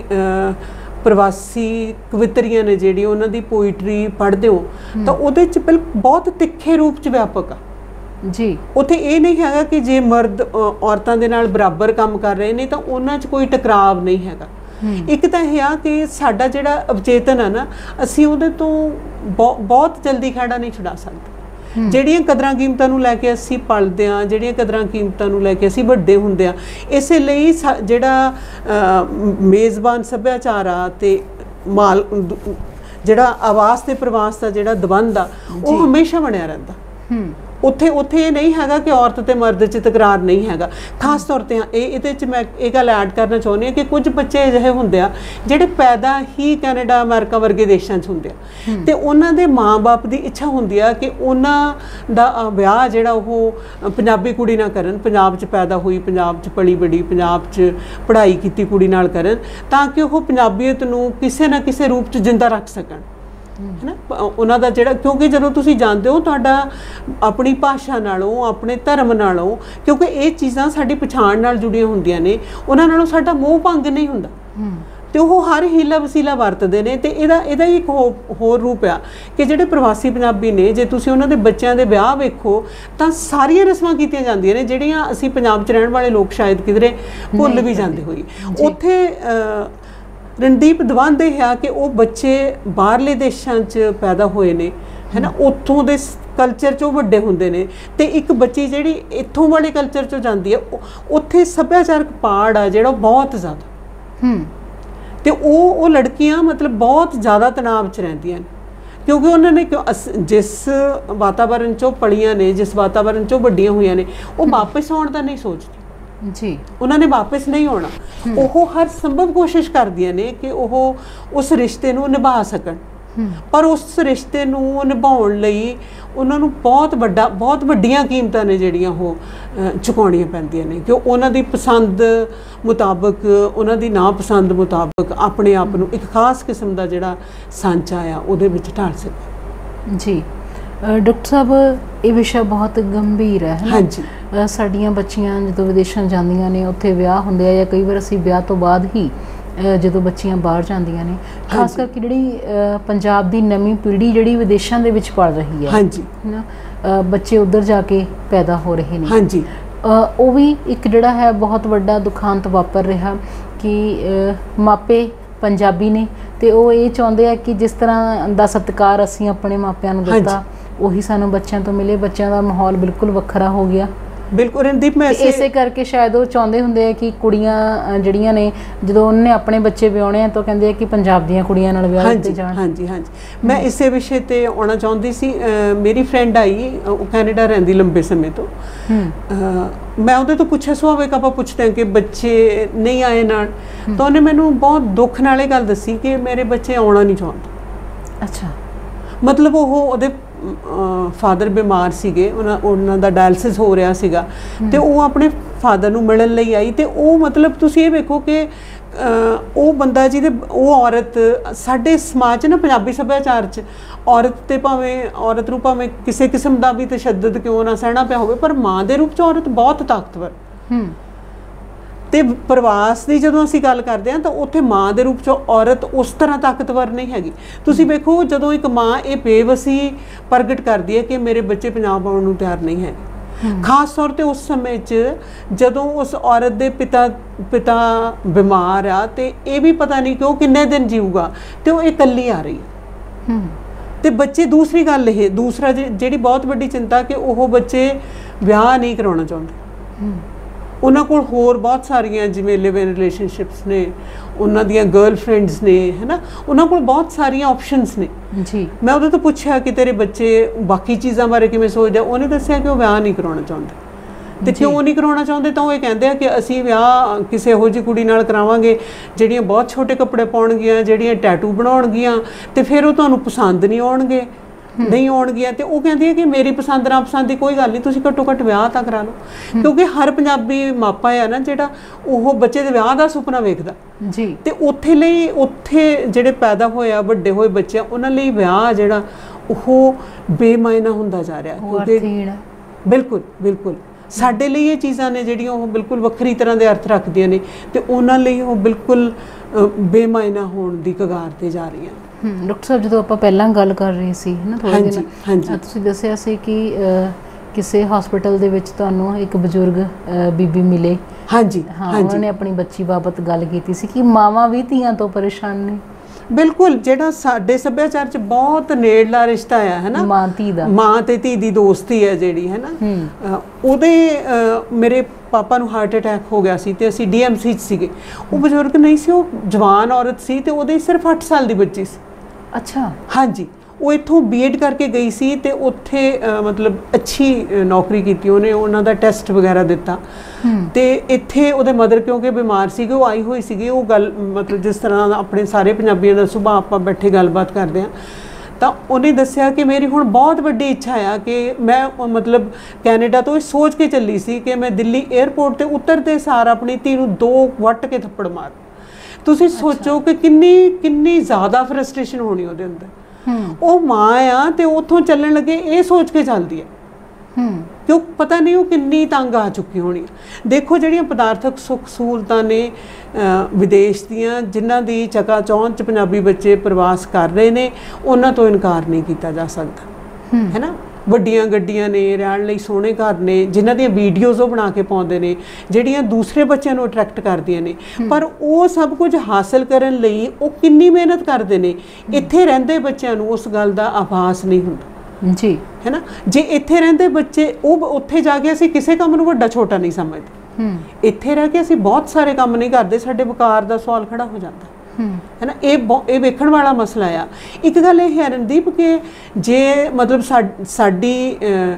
ਪ੍ਰਵਾਸੀ ਕਵਿਤਰੀਆਂ ਨੇ ਜਿਹੜੀ ਉਹਨਾਂ ਦੀ ਪੋਇਟਰੀ ਪੜ੍ਹਦੇ ਹੋ ਤਾਂ ਉਹਦੇ 'ਚ ਬਿਲ ਬਹੁਤ ਤਿੱਖੇ ਰੂਪ 'ਚ ਵਿਆਪਕ ਆ ਜੀ। ਉੱਥੇ ਇਹ ਨਹੀਂ ਹੈਗਾ ਕਿ ਜੇ ਮਰਦ ਔਰਤਾਂ ਦੇ ਨਾਲ ਬਰਾਬਰ ਕੰਮ ਕਰ ਰਹੇ ਨੇ ਤਾਂ ਉਹਨਾਂ 'ਚ ਕੋਈ ਟਕਰਾਵ ਨਹੀਂ ਹੈਗਾ। ਇੱਕ ਤਾਂ ਇਹ ਆ ਕਿ ਸਾਡਾ ਜਿਹੜਾ ਅਵਚੇਤਨ ਆ ਨਾ, ਅਸੀਂ ਉਹਦੇ ਤੋਂ ਬਹੁਤ ਜਲਦੀ ਖਹਿੜਾ ਨਹੀਂ ਛੁਡਾ ਸਕਦੇ। ਜਿਹੜੀਆਂ ਕਦਰਾਂ ਕੀਮਤਾਂ ਨੂੰ ਲੈ ਕੇ ਅਸੀਂ ਪਲਦੇ ਹਾਂ, ਜਿਹੜੀਆਂ ਕਦਰਾਂ ਕੀਮਤਾਂ ਨੂੰ ਲੈ ਕੇ ਅਸੀਂ ਵੱਡੇ ਹੁੰਦੇ ਹਾਂ, ਇਸੇ ਲਈ ਜਿਹੜਾ ਮੇਜ਼ਬਾਨ ਸੱਭਿਆਚਾਰ ਆ ਤੇ ਮਾਲ ਜਿਹੜਾ ਆਵਾਸ ਤੇ ਪ੍ਰਵਾਸ ਦਾ ਜਿਹੜਾ ਦਬੰਧ ਆ ਉਹ ਹਮੇਸ਼ਾ ਬਣਿਆ ਰਹਿੰਦਾ। ਉੱਥੇ ਉੱਥੇ ਇਹ ਨਹੀਂ ਹੈਗਾ ਕਿ ਔਰਤ ਤੇ ਮਰਦ 'ਚ ਤਕਰਾਰ ਨਹੀਂ ਹੈਗਾ। ਖਾਸ ਤੌਰ 'ਤੇ ਇਹ ਇਹਦੇ 'ਚ ਮੈਂ ਇਹ ਗੱਲ ਐਡ ਕਰਨਾ ਚਾਹੁੰਦੀ ਹਾਂ ਕਿ ਕੁਝ ਬੱਚੇ ਅਜਿਹੇ ਹੁੰਦੇ ਆ ਜਿਹੜੇ ਪੈਦਾ ਹੀ ਕੈਨੇਡਾ ਅਮਰੀਕਾ ਵਰਗੇ ਦੇਸ਼ਾਂ 'ਚ ਹੁੰਦੇ ਆ ਤੇ ਉਹਨਾਂ ਦੇ ਮਾਂ-ਬਾਪ ਦੀ ਇੱਛਾ ਹੁੰਦੀ ਆ ਕਿ ਉਹਨਾਂ ਦਾ ਵਿਆਹ ਜਿਹੜਾ ਉਹ ਪੰਜਾਬੀ ਕੁੜੀ ਨਾਲ ਕਰਨ, ਪੰਜਾਬ 'ਚ ਪੈਦਾ ਹੋਈ, ਪੰਜਾਬ 'ਚ ਪਲੀ ਬੜੀ, ਪੰਜਾਬ 'ਚ ਪੜ੍ਹਾਈ ਕੀਤੀ ਕੁੜੀ ਨਾਲ ਕਰਨ, ਤਾਂ ਕਿ ਉਹ ਪੰਜਾਬੀਅਤ ਨੂੰ ਕਿਸੇ ਨਾ ਕਿਸੇ ਰੂਪ 'ਚ ਜਿੰਦਾ ਰੱਖ ਸਕਣ, ਹੈ ਨਾ। ਉਹਨਾਂ ਦਾ ਜਿਹੜਾ, ਕਿਉਂਕਿ ਜਦੋਂ ਤੁਸੀਂ ਜਾਣਦੇ ਹੋ ਤੁਹਾਡਾ ਆਪਣੀ ਭਾਸ਼ਾ ਨਾਲੋਂ, ਆਪਣੇ ਧਰਮ ਨਾਲੋਂ, ਕਿਉਂਕਿ ਇਹ ਚੀਜ਼ਾਂ ਸਾਡੀ ਪਛਾਣ ਨਾਲ ਜੁੜੀਆਂ ਹੁੰਦੀਆਂ ਨੇ, ਉਹਨਾਂ ਨਾਲੋਂ ਸਾਡਾ ਮੋਹ ਭੰਗ ਨਹੀਂ ਹੁੰਦਾ ਤੇ ਉਹ ਹਰ ਹੀਲਾ ਵਸੀਲਾ ਵਰਤਦੇ ਨੇ। ਤੇ ਇਹਦਾ ਇਹਦਾ ਹੀ ਇੱਕ ਹੋਰ ਰੂਪ ਆ ਕਿ ਜਿਹੜੇ ਪ੍ਰਵਾਸੀ ਪੰਜਾਬੀ ਨੇ, ਜੇ ਤੁਸੀਂ ਉਹਨਾਂ ਦੇ ਬੱਚਿਆਂ ਦੇ ਵਿਆਹ ਵੇਖੋ ਤਾਂ ਸਾਰੀਆਂ ਰਸਮਾਂ ਕੀਤੀਆਂ ਜਾਂਦੀਆਂ ਨੇ ਜਿਹੜੀਆਂ ਅਸੀਂ ਪੰਜਾਬ 'ਚ ਰਹਿਣ ਵਾਲੇ ਲੋਕ ਸ਼ਾਇਦ ਕਿਧਰੇ ਭੁੱਲ ਵੀ ਜਾਂਦੇ ਹੋਈ। ਉੱਥੇ ਰਣਦੀਪ ਦਵੰਦ ਇਹ ਆ ਕਿ ਉਹ ਬੱਚੇ ਬਾਹਰਲੇ ਦੇਸ਼ਾਂ 'ਚ ਪੈਦਾ ਹੋਏ ਨੇ, ਹੈ ਨਾ, ਉੱਥੋਂ ਦੇ ਕਲਚਰ 'ਚੋਂ ਵੱਡੇ ਹੁੰਦੇ ਨੇ ਤੇ ਇੱਕ ਬੱਚੀ ਜਿਹੜੀ ਇੱਥੋਂ ਵਾਲੇ ਕਲਚਰ 'ਚੋਂ ਜਾਂਦੀ ਹੈ, ਉੱਥੇ ਸੱਭਿਆਚਾਰਕ ਪਾੜ ਆ ਜਿਹੜਾ ਬਹੁਤ ਜ਼ਿਆਦਾ ਹੂੰ ਤੇ ਉਹ ਉਹ ਲੜਕੀਆਂ ਮਤਲਬ ਬਹੁਤ ਜ਼ਿਆਦਾ ਤਣਾਅ 'ਚ ਰਹਿੰਦੀਆਂ ਨੇ, ਕਿਉਂਕਿ ਉਹਨਾਂ ਨੇ ਕਿਉਂ ਜਿਸ ਵਾਤਾਵਰਨ 'ਚੋਂ ਪਲੀਆਂ ਨੇ, ਜਿਸ ਵਾਤਾਵਰਨ 'ਚੋਂ ਵੱਡੀਆਂ ਹੋਈਆਂ ਨੇ, ਉਹ ਵਾਪਸ ਆਉਣ ਦਾ ਨਹੀਂ ਸੋਚਦੀ ਜੀ। ਉਹਨਾਂ ਨੇ ਵਾਪਸ ਨਹੀਂ ਆਉਣਾ। ਉਹ ਹਰ ਸੰਭਵ ਕੋਸ਼ਿਸ਼ ਕਰਦੀਆਂ ਨੇ ਕਿ ਉਹ ਉਸ ਰਿਸ਼ਤੇ ਨੂੰ ਨਿਭਾ ਸਕਣ, ਪਰ ਉਸ ਰਿਸ਼ਤੇ ਨੂੰ ਨਿਭਾਉਣ ਲਈ ਉਹਨਾਂ ਨੂੰ ਬਹੁਤ ਵੱਡਾ ਬਹੁਤ ਵੱਡੀਆਂ ਕੀਮਤਾਂ ਨੇ ਜਿਹੜੀਆਂ ਉਹ ਚੁਕਾਉਣੀਆਂ ਪੈਂਦੀਆਂ ਨੇ ਕਿ ਉਹਨਾਂ ਦੀ ਪਸੰਦ ਮੁਤਾਬਕ, ਉਹਨਾਂ ਦੀ ਨਾ ਪਸੰਦ ਮੁਤਾਬਕ ਆਪਣੇ ਆਪ ਨੂੰ ਇੱਕ ਖਾਸ ਕਿਸਮ ਦਾ ਜਿਹੜਾ ਸਾਂਚਾ ਆ ਉਹਦੇ ਵਿੱਚ ਢਾਲ ਸਕੇ ਜੀ। ਡਾਕਟਰ ਸਾਹਿਬ, ਇਹ ਵਿਸ਼ਾ ਬਹੁਤ ਗੰਭੀਰ ਹੈ। ਹਾਂਜੀ, ਸਾਡੀਆਂ ਬੱਚੀਆਂ ਜਦੋਂ ਵਿਦੇਸ਼ਾਂ ਜਾਂਦੀਆਂ ਨੇ, ਉੱਥੇ ਵਿਆਹ ਹੁੰਦੇ ਆ, ਜਾਂ ਕਈ ਵਾਰ ਅਸੀਂ ਵਿਆਹ ਤੋਂ ਬਾਅਦ ਹੀ ਜਦੋਂ ਬੱਚੀਆਂ ਬਾਹਰ ਜਾਂਦੀਆਂ ਨੇ, ਖਾਸ ਕਰਕੇ ਜਿਹੜੀ ਪੰਜਾਬ ਦੀ ਨਵੀਂ ਪੀੜ੍ਹੀ ਜਿਹੜੀ ਵਿਦੇਸ਼ਾਂ ਦੇ ਵਿੱਚ ਪਲ ਰਹੀ ਹੈ, ਹਾਂਜੀ, ਨਾ ਬੱਚੇ ਉੱਧਰ ਜਾ ਕੇ ਪੈਦਾ ਹੋ ਰਹੇ ਨੇ, ਹਾਂਜੀ, ਉਹ ਵੀ ਇੱਕ ਜਿਹੜਾ ਹੈ ਬਹੁਤ ਵੱਡਾ ਦੁਖਾਂਤ ਵਾਪਰ ਰਿਹਾ ਕਿ ਮਾਪੇ ਪੰਜਾਬੀ ਨੇ ਤੇ ਉਹ ਇਹ ਚਾਹੁੰਦੇ ਆ ਕਿ ਜਿਸ ਤਰ੍ਹਾਂ ਦਾ ਸਤਿਕਾਰ ਅਸੀਂ ਆਪਣੇ ਮਾਪਿਆਂ ਨੂੰ ਦਿੱਤਾ ਉਹੀ ਸਾਨੂੰ ਬੱਚਿਆਂ ਤੋਂ ਮਿਲੇ। ਬੱਚਿਆਂ ਦਾ ਮਾਹੌਲ ਬਿਲਕੁਲ ਵੱਖਰਾ ਹੋ ਗਿਆ। ਬਿਲਕੁਲ ਰਣਦੀਪ, ਮੈਂ ਇਸੇ ਕਰਕੇ ਸ਼ਾਇਦ ਉਹ ਚਾਹੁੰਦੇ ਹੁੰਦੇ ਆ ਕਿ ਕੁੜੀਆਂ ਜਿਹੜੀਆਂ ਨੇ ਜਦੋਂ ਉਹਨੇ ਆਪਣੇ ਬੱਚੇ ਵਿਆਹੁਣੇ ਆ ਤਾਂ ਕਹਿੰਦੇ ਆ ਕਿ ਪੰਜਾਬ ਦੀਆਂ ਕੁੜੀਆਂ ਨਾਲ ਵਿਆਹ ਕੀਤੇ ਜਾਣ। ਹਾਂਜੀ ਹਾਂਜੀ, ਮੈਂ ਇਸੇ ਵਿਸ਼ੇ ਤੇ ਆਉਣਾ ਚਾਹੁੰਦੀ ਸੀ। ਮੇਰੀ ਫਰੈਂਡ ਆਈ, ਉਹ ਕੈਨੇਡਾ ਰਹਿੰਦੀ ਲੰਬੇ ਸਮੇਂ ਤੋਂ। ਮੈਂ ਉਹਦੇ ਤੋਂ ਪੁੱਛਿਆ, ਸੁਭਾਵਿਕ ਆਪਾਂ ਪੁੱਛਦੇ ਹਾਂ ਕਿ ਬੱਚੇ ਨਹੀਂ ਆਏ ਨਾਲ, ਤਾਂ ਉਹਨੇ ਮੈਨੂੰ ਬਹੁਤ ਦੁੱਖ ਨਾਲ ਇਹ ਗੱਲ ਦੱਸੀ ਕਿ ਮੇਰੇ ਬੱਚੇ ਆਉਣਾ ਨਹੀਂ ਚਾਹੁੰਦੇ। ਅੱਛਾ, ਮਤਲਬ ਉਹ ਉਹਦੇ ਫਾਦਰ ਬਿਮਾਰ ਸੀਗੇ, ਉਹਨਾਂ ਉਹਨਾਂ ਦਾ ਡਾਇਲਸਿਸ ਹੋ ਰਿਹਾ ਸੀਗਾ ਤੇ ਉਹ ਆਪਣੇ ਫਾਦਰ ਨੂੰ ਮਿਲਣ ਲਈ ਆਈ ਤੇ ਉਹ ਮਤਲਬ ਤੁਸੀਂ ਇਹ ਵੇਖੋ ਕਿ ਉਹ ਬੰਦਾ ਜਿਹਦੇ ਉਹ ਔਰਤ ਸਾਡੇ ਸਮਾਜ 'ਚ ਨਾ, ਪੰਜਾਬੀ ਸੱਭਿਆਚਾਰ 'ਚ ਔਰਤ ਤੇ ਭਾਵੇਂ ਔਰਤ ਨੂੰ ਭਾਵੇਂ ਕਿਸੇ ਕਿਸਮ ਦਾ ਵੀ ਤਸ਼ੱਦਦ ਕਿਉਂ ਨਾ ਸਹਿਣਾ ਪਿਆ ਹੋਵੇ, ਪਰ ਮਾਂ ਦੇ ਰੂਪ 'ਚ ਔਰਤ ਬਹੁਤ ਤਾਕਤਵਰ। ਹੂੰ ਤੇ ਪ੍ਰਵਾਸ ਦੀ ਜਦੋਂ ਅਸੀਂ ਗੱਲ ਕਰਦੇ ਹਾਂ ਤਾਂ ਉੱਥੇ ਮਾਂ ਦੇ ਰੂਪ 'ਚ ਔਰਤ ਉਸ ਤਰ੍ਹਾਂ ਤਾਕਤਵਰ ਨਹੀਂ ਹੈਗੀ। ਤੁਸੀਂ ਵੇਖੋ, ਜਦੋਂ ਇੱਕ ਮਾਂ ਇਹ ਬੇਵਸੀ ਪ੍ਰਗਟ ਕਰਦੀ ਹੈ ਕਿ ਮੇਰੇ ਬੱਚੇ ਪੰਜਾਬ ਆਉਣ ਨੂੰ ਤਿਆਰ ਨਹੀਂ ਹੈ, ਖਾਸ ਤੌਰ ਤੇ ਉਸ ਸਮੇਂ 'ਚ ਜਦੋਂ ਉਸ ਔਰਤ ਦੇ ਪਿਤਾ ਪਿਤਾ ਬਿਮਾਰ ਆ ਤੇ ਇਹ ਵੀ ਪਤਾ ਨਹੀਂ ਕਿ ਉਹ ਕਿੰਨੇ ਦਿਨ ਜੀਊਗਾ ਤੇ ਉਹ ਇਕੱਲੀ ਆ ਰਹੀ ਹੈ ਤੇ ਬੱਚੇ। ਦੂਸਰੀ ਗੱਲ ਇਹ, ਦੂਸਰਾ ਜਿਹੜੀ ਬਹੁਤ ਵੱਡੀ ਚਿੰਤਾ ਕਿ ਉਹ ਬੱਚੇ ਵਿਆਹ ਨਹੀਂ ਕਰਾਉਣਾ ਚਾਹੁੰਦੇ। ਉਹਨਾਂ ਕੋਲ ਹੋਰ ਬਹੁਤ ਸਾਰੀਆਂ ਜਿਵੇਂ ਲਿਵ ਇਨ ਰਿਲੇਸ਼ਨਸ਼ਿਪਸ ਨੇ, ਉਹਨਾਂ ਦੀਆਂ ਗਰਲਫ੍ਰੈਂਡਸ ਨੇ, ਹੈ ਨਾ, ਉਹਨਾਂ ਕੋਲ ਬਹੁਤ ਸਾਰੀਆਂ ਆਪਸ਼ਨਸ ਨੇ ਜੀ। ਮੈਂ ਉਹਦੇ ਤੋਂ ਪੁੱਛਿਆ ਕਿ ਤੇਰੇ ਬੱਚੇ ਬਾਕੀ ਚੀਜ਼ਾਂ ਬਾਰੇ ਕਿਵੇਂ ਸੋਚਦੇ, ਉਹਨੇ ਦੱਸਿਆ ਕਿ ਉਹ ਵਿਆਹ ਨਹੀਂ ਕਰਾਉਣਾ ਚਾਹੁੰਦੇ। ਤੇ ਕਿਉਂ ਨਹੀਂ ਕਰਾਉਣਾ ਚਾਹੁੰਦੇ? ਤਾਂ ਉਹ ਇਹ ਕਹਿੰਦੇ ਆ ਕਿ ਅਸੀਂ ਵਿਆਹ ਕਿਸੇ ਇਹੋ ਜਿਹੀ ਕੁੜੀ ਨਾਲ ਕਰਾਵਾਂਗੇ ਜਿਹੜੀਆਂ ਬਹੁਤ ਛੋਟੇ ਕੱਪੜੇ ਪਾਉਣਗੀਆਂ, ਜਿਹੜੀਆਂ ਟੈਟੂ ਬਣਾਉਣਗੀਆਂ, ਤੇ ਫਿਰ ਉਹ ਤੁਹਾਨੂੰ ਪਸੰਦ ਨਹੀਂ ਆਉਣਗੇ, ਨਹੀਂ ਆਉਣਗੀਆਂ। ਤੇ ਉਹ ਕਹਿੰਦੀ ਹੈ ਕਿ ਮੇਰੀ ਪਸੰਦ ਨਾ ਪਸੰਦ ਦੀ ਕੋਈ ਗੱਲ ਨਹੀਂ, ਤੁਸੀਂ ਘੱਟੋ ਘੱਟ ਵਿਆਹ ਤਾਂ ਕਰਾ ਲਓ। ਕਿਉਂਕਿ ਹਰ ਪੰਜਾਬੀ ਮਾਪਾ ਆ ਨਾ ਜਿਹੜਾ, ਉਹ ਬੱਚੇ ਦੇ ਵਿਆਹ ਦਾ ਸੁਪਨਾ ਵੇਖਦਾ ਜੀ। ਤੇ ਉੱਥੇ ਲਈ ਉੱਥੇ ਜਿਹੜੇ ਪੈਦਾ ਹੋਇਆ ਵੱਡੇ ਹੋਏ ਬੱਚੇ, ਉਹਨਾਂ ਲਈ ਵਿਆਹ ਜਿਹੜਾ ਉਹ ਬੇਮਾਇਨਾ ਹੁੰਦਾ ਜਾ ਰਿਹਾ। ਕਿਉਂਕਿ ਬਿਲਕੁਲ ਬਿਲਕੁਲ ਸਾਡੇ ਲਈ ਇਹ ਚੀਜ਼ਾਂ ਨੇ ਜਿਹੜੀਆਂ ਉਹ ਬਿਲਕੁਲ ਵੱਖਰੀ ਤਰ੍ਹਾਂ ਦੇ ਅਰਥ ਰੱਖਦੀਆਂ ਨੇ, ਤੇ ਉਹਨਾਂ ਲਈ ਉਹ ਬਿਲਕੁਲ ਬੇਮਾਇਨਾ ਹੋਣ ਦੀ ਕਗਾਰ 'ਤੇ ਜਾ ਰਹੀਆਂ। ਡਾਕਟਰ ਸਾਹਿਬ, ਜਦੋਂ ਆਪਾਂ ਪਹਿਲਾਂ ਗੱਲ ਕਰ ਰਹੇ ਸੀ ਨਾ ਥੋੜ੍ਹੇ ਦਿਨ, ਤੁਸੀਂ ਦੱਸਿਆ ਸੀ ਕਿ ਕਿਸੇ ਹਸਪੀਟਲ ਦੇ ਵਿੱਚ ਤੁਹਾਨੂੰ ਇੱਕ ਬਜ਼ੁਰਗ ਬੀਬੀ ਮਿਲੇ। ਹਾਂਜੀ ਹਾਂ, ਉਹਨਾਂ ਨੇ ਆਪਣੀ ਬੱਚੀ ਬਾਬਤ ਗੱਲ ਕੀਤੀ ਸੀ ਕਿ ਮਾਵਾਂ ਵੀ ਧੀਆਂ ਤੋਂ ਪਰੇਸ਼ਾਨ ਨੇ। ਬਿਲਕੁਲ, ਜਿਹੜਾ ਸਾਡੇ ਸੱਭਿਆਚਾਰ 'ਚ ਬਹੁਤ ਨੇੜਲਾ ਰਿਸ਼ਤਾ ਆ, ਹੈ ਨਾ, ਮਾਂ ਧੀ ਦਾ, ਮਾਂ ਤੇ ਧੀ ਦੀ ਦੋਸਤੀ ਹੈ ਜਿਹੜੀ, ਹੈ ਨਾ। ਉਹਦੇ ਮੇਰੇ ਪਾਪਾ ਨੂੰ ਹਾਰਟ ਅਟੈਕ ਹੋ ਗਿਆ ਸੀ ਤੇ ਅਸੀਂ ਡੀ ਐਮ ਸੀ 'ਚ ਸੀਗੇ। ਉਹ ਬਜ਼ੁਰਗ ਨਹੀਂ ਸੀ, ਉਹ ਜਵਾਨ ਔਰਤ ਸੀ ਤੇ ਉਹਦੇ ਸਿਰਫ ਅੱਠ ਸਾਲ ਦੀ ਬੱਚੀ ਸੀ। ਅੱਛਾ। ਹਾਂਜੀ, ਉਹ ਇੱਥੋਂ ਬੀ ਐਡ ਕਰਕੇ ਗਈ ਸੀ ਤੇ ਉੱਥੇ ਮਤਲਬ ਅੱਛੀ ਨੌਕਰੀ ਕੀਤੀ ਉਹਨੇ, ਉਹਨਾਂ ਦਾ ਟੈਸਟ ਵਗੈਰਾ ਦਿੱਤਾ। ਤੇ ਇੱਥੇ ਉਹਦੇ ਮਦਰ ਕਿਉਂਕਿ ਬਿਮਾਰ ਸੀਗੇ, ਉਹ ਆਈ ਹੋਈ ਸੀਗੀ। ਉਹ ਗੱਲ ਮਤਲਬ ਜਿਸ ਤਰ੍ਹਾਂ ਆਪਣੇ ਸਾਰੇ ਪੰਜਾਬੀਆਂ ਦਾ ਸੁਭਾਅ, ਆਪਾਂ ਬੈਠੇ ਗੱਲਬਾਤ ਕਰਦੇ ਹਾਂ, ਤਾਂ ਉਹਨੇ ਦੱਸਿਆ ਕਿ ਮੇਰੀ ਹੁਣ ਬਹੁਤ ਵੱਡੀ ਇੱਛਾ ਆ ਕਿ ਮੈਂ ਮਤਲਬ ਕੈਨੇਡਾ ਤੋਂ ਇਹ ਸੋਚ ਕੇ ਚੱਲੀ ਸੀ ਕਿ ਮੈਂ ਦਿੱਲੀ ਏਅਰਪੋਰਟ 'ਤੇ ਉਤਰਦੇ ਸਾਰ ਆਪਣੀ ਧੀ ਨੂੰ ਦੋ ਵੱਟ ਕੇ ਥੱਪੜ ਮਾਰ। ਤੁਸੀਂ ਸੋਚੋ ਕਿ ਕਿੰਨੀ ਕਿੰਨੀ ਜ਼ਿਆਦਾ ਫਰਸਟ੍ਰੇਸ਼ਨ ਹੋਣੀ ਉਹਦੇ ਅੰਦਰ। ਉਹ ਮਾਂ ਆ ਤੇ ਉੱਥੋਂ ਚੱਲਣ ਲੱਗੇ ਇਹ ਸੋਚ ਕੇ ਚੱਲਦੀ ਹੈ ਕਿਉਂ ਪਤਾ ਨਹੀਂ ਉਹ ਕਿੰਨੀ ਤੰਗ ਆ ਚੁੱਕੀ ਹੋਣੀ। ਦੇਖੋ, ਜਿਹੜੀਆਂ ਪਦਾਰਥਕ ਸੁੱਖ ਸਹੂਲਤਾਂ ਨੇ ਵਿਦੇਸ਼ ਦੀਆਂ, ਜਿਨ੍ਹਾਂ ਦੀ ਚਕਾਚੌਂਧ 'ਚ ਪੰਜਾਬੀ ਬੱਚੇ ਪ੍ਰਵਾਸ ਕਰ ਰਹੇ ਨੇ, ਉਹਨਾਂ ਤੋਂ ਇਨਕਾਰ ਨਹੀਂ ਕੀਤਾ ਜਾ ਸਕਦਾ, ਹੈ ਨਾ। ਵੱਡੀਆਂ ਗੱਡੀਆਂ ਨੇ, ਰਹਿਣ ਲਈ ਸੋਹਣੇ ਘਰ ਨੇ, ਜਿਨ੍ਹਾਂ ਦੀਆਂ ਵੀਡੀਓਜ਼ ਉਹ ਬਣਾ ਕੇ ਪਾਉਂਦੇ ਨੇ, ਜਿਹੜੀਆਂ ਦੂਸਰੇ ਬੱਚਿਆਂ ਨੂੰ ਅਟਰੈਕਟ ਕਰਦੀਆਂ ਨੇ। ਪਰ ਉਹ ਸਭ ਕੁਝ ਹਾਸਲ ਕਰਨ ਲਈ ਉਹ ਕਿੰਨੀ ਮਿਹਨਤ ਕਰਦੇ ਨੇ, ਇੱਥੇ ਰਹਿੰਦੇ ਬੱਚਿਆਂ ਨੂੰ ਉਸ ਗੱਲ ਦਾ ਆਭਾਸ ਨਹੀਂ ਹੁੰਦਾ ਜੀ, ਹੈ ਨਾ। ਜੇ ਇੱਥੇ ਰਹਿੰਦੇ ਬੱਚੇ, ਉਹ ਉੱਥੇ ਜਾ ਕੇ ਅਸੀਂ ਕਿਸੇ ਕੰਮ ਨੂੰ ਵੱਡਾ ਛੋਟਾ ਨਹੀਂ ਸਮਝਦੇ। ਇੱਥੇ ਰਹਿ ਕੇ ਅਸੀਂ ਬਹੁਤ ਸਾਰੇ ਕੰਮ ਨਹੀਂ ਕਰਦੇ, ਸਾਡੇ ਵਕਾਰ ਦਾ ਸਵਾਲ ਖੜਾ ਹੋ ਜਾਂਦਾ, ਹੈ ਨਾ। ਇਹ ਇਹ ਵੇਖਣ ਵਾਲਾ ਮਸਲਾ ਆ। ਇੱਕ ਗੱਲ ਇਹ ਹੈ ਰਣਦੀਪ ਕਿ ਜੇ ਮਤਲਬ ਸਾਡੀ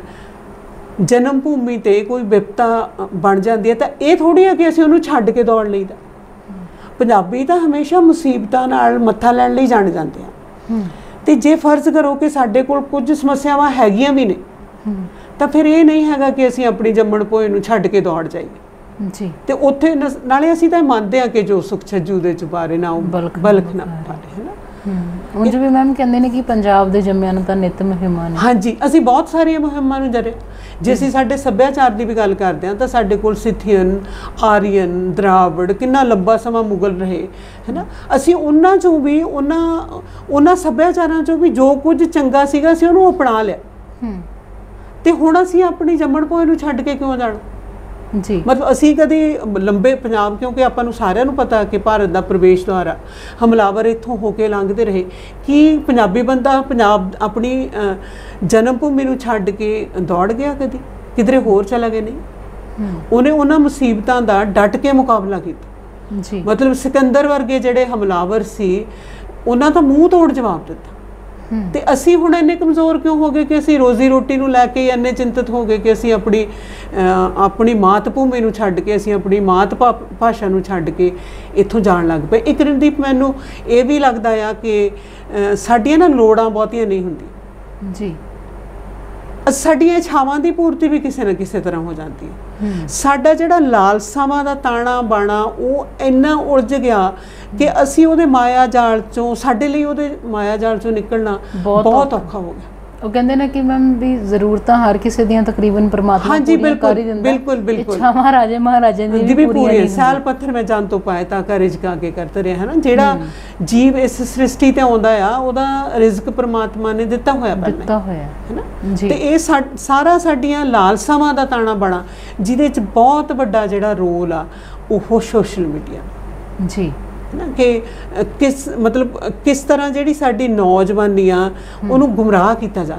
ਜਨਮ ਭੂਮੀ 'ਤੇ ਕੋਈ ਵਿਪਤਾ ਬਣ ਜਾਂਦੀ ਹੈ ਤਾਂ ਇਹ ਥੋੜ੍ਹੀ ਹੈ ਕਿ ਅਸੀਂ ਉਹਨੂੰ ਛੱਡ ਕੇ ਦੌੜ ਲਈਦਾ। ਪੰਜਾਬੀ ਤਾਂ ਹਮੇਸ਼ਾ ਮੁਸੀਬਤਾਂ ਨਾਲ ਮੱਥਾ ਲੈਣ ਲਈ ਜਾਣੇ ਜਾਂਦੇ ਆ। ਤੇ ਜੇ ਫਰਜ਼ ਕਰੋ ਕਿ ਸਾਡੇ ਕੋਲ ਕੁਝ ਸਮੱਸਿਆਵਾਂ ਹੈਗੀਆਂ ਵੀ ਨੇ, ਤਾਂ ਫਿਰ ਇਹ ਨਹੀਂ ਹੈਗਾ ਕਿ ਅਸੀਂ ਆਪਣੀ ਜੰਮਣ ਭੋਏ ਨੂੰ ਛੱਡ ਕੇ ਦੌੜ ਜਾਈਏ ਜੀ। ਤੇ ਉੱਥੇ ਨਾਲੇ ਅਸੀਂ ਤਾਂ ਮੰਨਦੇ ਹਾਂ ਕਿ ਜੋ ਸੁਖ ਛੱਜੂ ਦੇ ਚੁਬਾਰੇ ਨਾ ਬਲਖ ਨਾ ਪਾਰੇ, ਹੈ ਨਾ। ਉਂਝ ਵੀ ਮੈਮ ਕਹਿੰਦੇ ਨੇ ਕਿ ਪੰਜਾਬ ਦੇ ਜੰਮਿਆਂ ਨੂੰ ਤਾਂ ਨਿੱਤ ਮੁਹਿੰਮਾਂ ਨੇ। ਹਾਂਜੀ, ਅਸੀਂ ਬਹੁਤ ਸਾਰੀਆਂ ਮੁਹਿੰਮਾਂ ਨੂੰ ਜਰੇ। ਜੇ ਅਸੀਂ ਸਾਡੇ ਸੱਭਿਆਚਾਰ ਦੀ ਵੀ ਗੱਲ ਕਰਦੇ ਹਾਂ ਤਾਂ ਸਾਡੇ ਕੋਲ ਸਿੱਥੀਅਨ, ਆਰੀਅਨ, ਦਰਾਵੜ, ਕਿੰਨਾ ਲੰਬਾ ਸਮਾਂ ਮੁਗਲ ਰਹੇ, ਹੈ ਨਾ। ਅਸੀਂ ਉਹਨਾਂ 'ਚੋਂ ਵੀ, ਉਹਨਾਂ ਉਹਨਾਂ ਸੱਭਿਆਚਾਰਾਂ 'ਚੋਂ ਵੀ ਜੋ ਕੁਝ ਚੰਗਾ ਸੀਗਾ ਅਸੀਂ ਉਹਨੂੰ ਅਪਣਾ ਲਿਆ। ਤੇ ਹੁਣ ਅਸੀਂ ਆਪਣੀ ਜੰਮਣ ਭੋਏ ਨੂੰ ਛੱਡ ਕੇ ਕਿਉਂ ਜਾਣਾ ਜੀ। ਮਤਲਬ ਅਸੀਂ ਕਦੇ ਲੰਬੇ ਪੰਜਾਬ, ਕਿਉਂਕਿ ਆਪਾਂ ਨੂੰ ਸਾਰਿਆਂ ਨੂੰ ਪਤਾ ਕਿ ਭਾਰਤ ਦਾ ਪ੍ਰਵੇਸ਼ ਦੁਆਰ ਆ, ਹਮਲਾਵਰ ਇੱਥੋਂ ਹੋ ਕੇ ਲੰਘਦੇ ਰਹੇ। ਕਿ ਪੰਜਾਬੀ ਬੰਦਾ ਪੰਜਾਬ ਆਪਣੀ ਜਨਮ ਭੂਮੀ ਨੂੰ ਛੱਡ ਕੇ ਦੌੜ ਗਿਆ ਕਦੀ ਕਿਧਰੇ ਹੋਰ ਚਲਾ ਗਿਆ? ਨਹੀਂ, ਉਹਨੇ ਉਹਨਾਂ ਮੁਸੀਬਤਾਂ ਦਾ ਡਟ ਕੇ ਮੁਕਾਬਲਾ ਕੀਤਾ ਜੀ। ਮਤਲਬ ਸਿਕੰਦਰ ਵਰਗੇ ਜਿਹੜੇ ਹਮਲਾਵਰ ਸੀ, ਉਹਨਾਂ ਦਾ ਮੂੰਹ ਤੋੜ ਜਵਾਬ ਦਿੱਤਾ। ਤੇ ਅਸੀਂ ਹੁਣ ਇੰਨੇ ਕਮਜ਼ੋਰ ਕਿਉਂ ਹੋ ਗਏ ਕਿ ਅਸੀਂ ਰੋਜ਼ੀ ਰੋਟੀ ਨੂੰ ਲੈ ਕੇ ਇੰਨੇ ਚਿੰਤਤ ਹੋ ਗਏ ਕਿ ਅਸੀਂ ਆਪਣੀ ਆਪਣੀ ਮਾਤ ਭੂਮੀ ਨੂੰ ਛੱਡ ਕੇ, ਅਸੀਂ ਆਪਣੀ ਮਾਤ ਭਾਸ਼ਾ ਨੂੰ ਛੱਡ ਕੇ ਇੱਥੋਂ ਜਾਣ ਲੱਗ ਪਏ। ਇੱਕ ਰਣਦੀਪ, ਮੈਨੂੰ ਇਹ ਵੀ ਲੱਗਦਾ ਆ ਕਿ ਸਾਡੀਆਂ ਨਾ ਲੋੜਾਂ ਬਹੁਤੀਆਂ ਨਹੀਂ ਹੁੰਦੀਆਂ ਜੀ। ਸਾਡੀਆਂ ਇੱਛਾਵਾਂ ਦੀ ਪੂਰਤੀ ਵੀ ਕਿਸੇ ਨਾ ਕਿਸੇ ਤਰ੍ਹਾਂ ਹੋ ਜਾਂਦੀ ਹੈ। ਸਾਡਾ ਜਿਹੜਾ ਲਾਲਸਾਵਾਂ ਦਾ ਤਾਣਾ ਬਾਣਾ ਉਹ ਇੰਨਾ ਉਲਝ ਗਿਆ ਕਿ ਅਸੀਂ ਉਹਦੇ ਮਾਇਆ ਜਾਲ 'ਚੋਂ, ਸਾਡੇ ਲਈ ਉਹਦੇ ਮਾਇਆ ਜਾਲ 'ਚੋਂ ਨਿਕਲਣਾ ਬਹੁਤ ਔਖਾ ਹੋ ਗਿਆ। ਉਹ ਕਹਿੰਦੇ ਨੇ ਕਿ ਮੈਮ ਵੀ ਜ਼ਰੂਰਤਾਂ ਹਰ ਕਿਸੇ ਦੀਆਂ ਤਕਰੀਬਨ ਪਰਮਾਤਮਾ ਪੂਰੀਆਂ ਕਰ ਹੀ ਦਿੰਦਾ। ਬਿਲਕੁਲ ਬਿਲਕੁਲ, ਇੱਛਾਵਾਂ ਰਾਜੇ ਮਹਾਰਾਜੇ ਦੀ ਵੀ ਪੂਰੀਆਂ। ਸਾਲ ਪੱਥਰ ਮੈਂ ਜਾਨ ਤੋਂ ਪਾਏ ਤਾਂ ਕਰ ਰਿਜ਼ਕ ਅੱਗੇ ਕਰਤੇ ਰਹੇ, ਹੈ ਨਾ। ਜਿਹੜਾ ਜੀਵ ਇਸ ਸ੍ਰਿਸ਼ਟੀ ਤੇ ਆਉਂਦਾ ਆ, ਉਹਦਾ ਰਿਜ਼ਕ ਪਰਮਾਤਮਾ ਨੇ ਦਿੱਤਾ ਹੋਇਆ ਦਿੱਤਾ ਹੋਇਆ ਹੈ ਨਾ। ਤੇ ਇਹ ਸਾਰਾ ਸਾਡੀਆਂ ਲਾਲਸਾਵਾਂ ਦਾ ਤਾਣਾ ਬਾਣਾ, ਜਿਹਦੇ 'ਚ ਬਹੁਤ ਵੱਡਾ ਜਿਹੜਾ ਰੋਲ ਆ ਉਹ ਸੋਸ਼ਲ ਮੀਡੀਆ ਜੀ, ਨਾ। ਕਿ ਕਿਸ ਮਤਲਬ ਕਿਸ ਤਰ੍ਹਾਂ ਜਿਹੜੀ ਸਾਡੀ ਨੌਜਵਾਨੀ ਆ ਉਹਨੂੰ ਗੁੰਮਰਾਹ ਕੀਤਾ ਜਾ ਰਿਹਾ।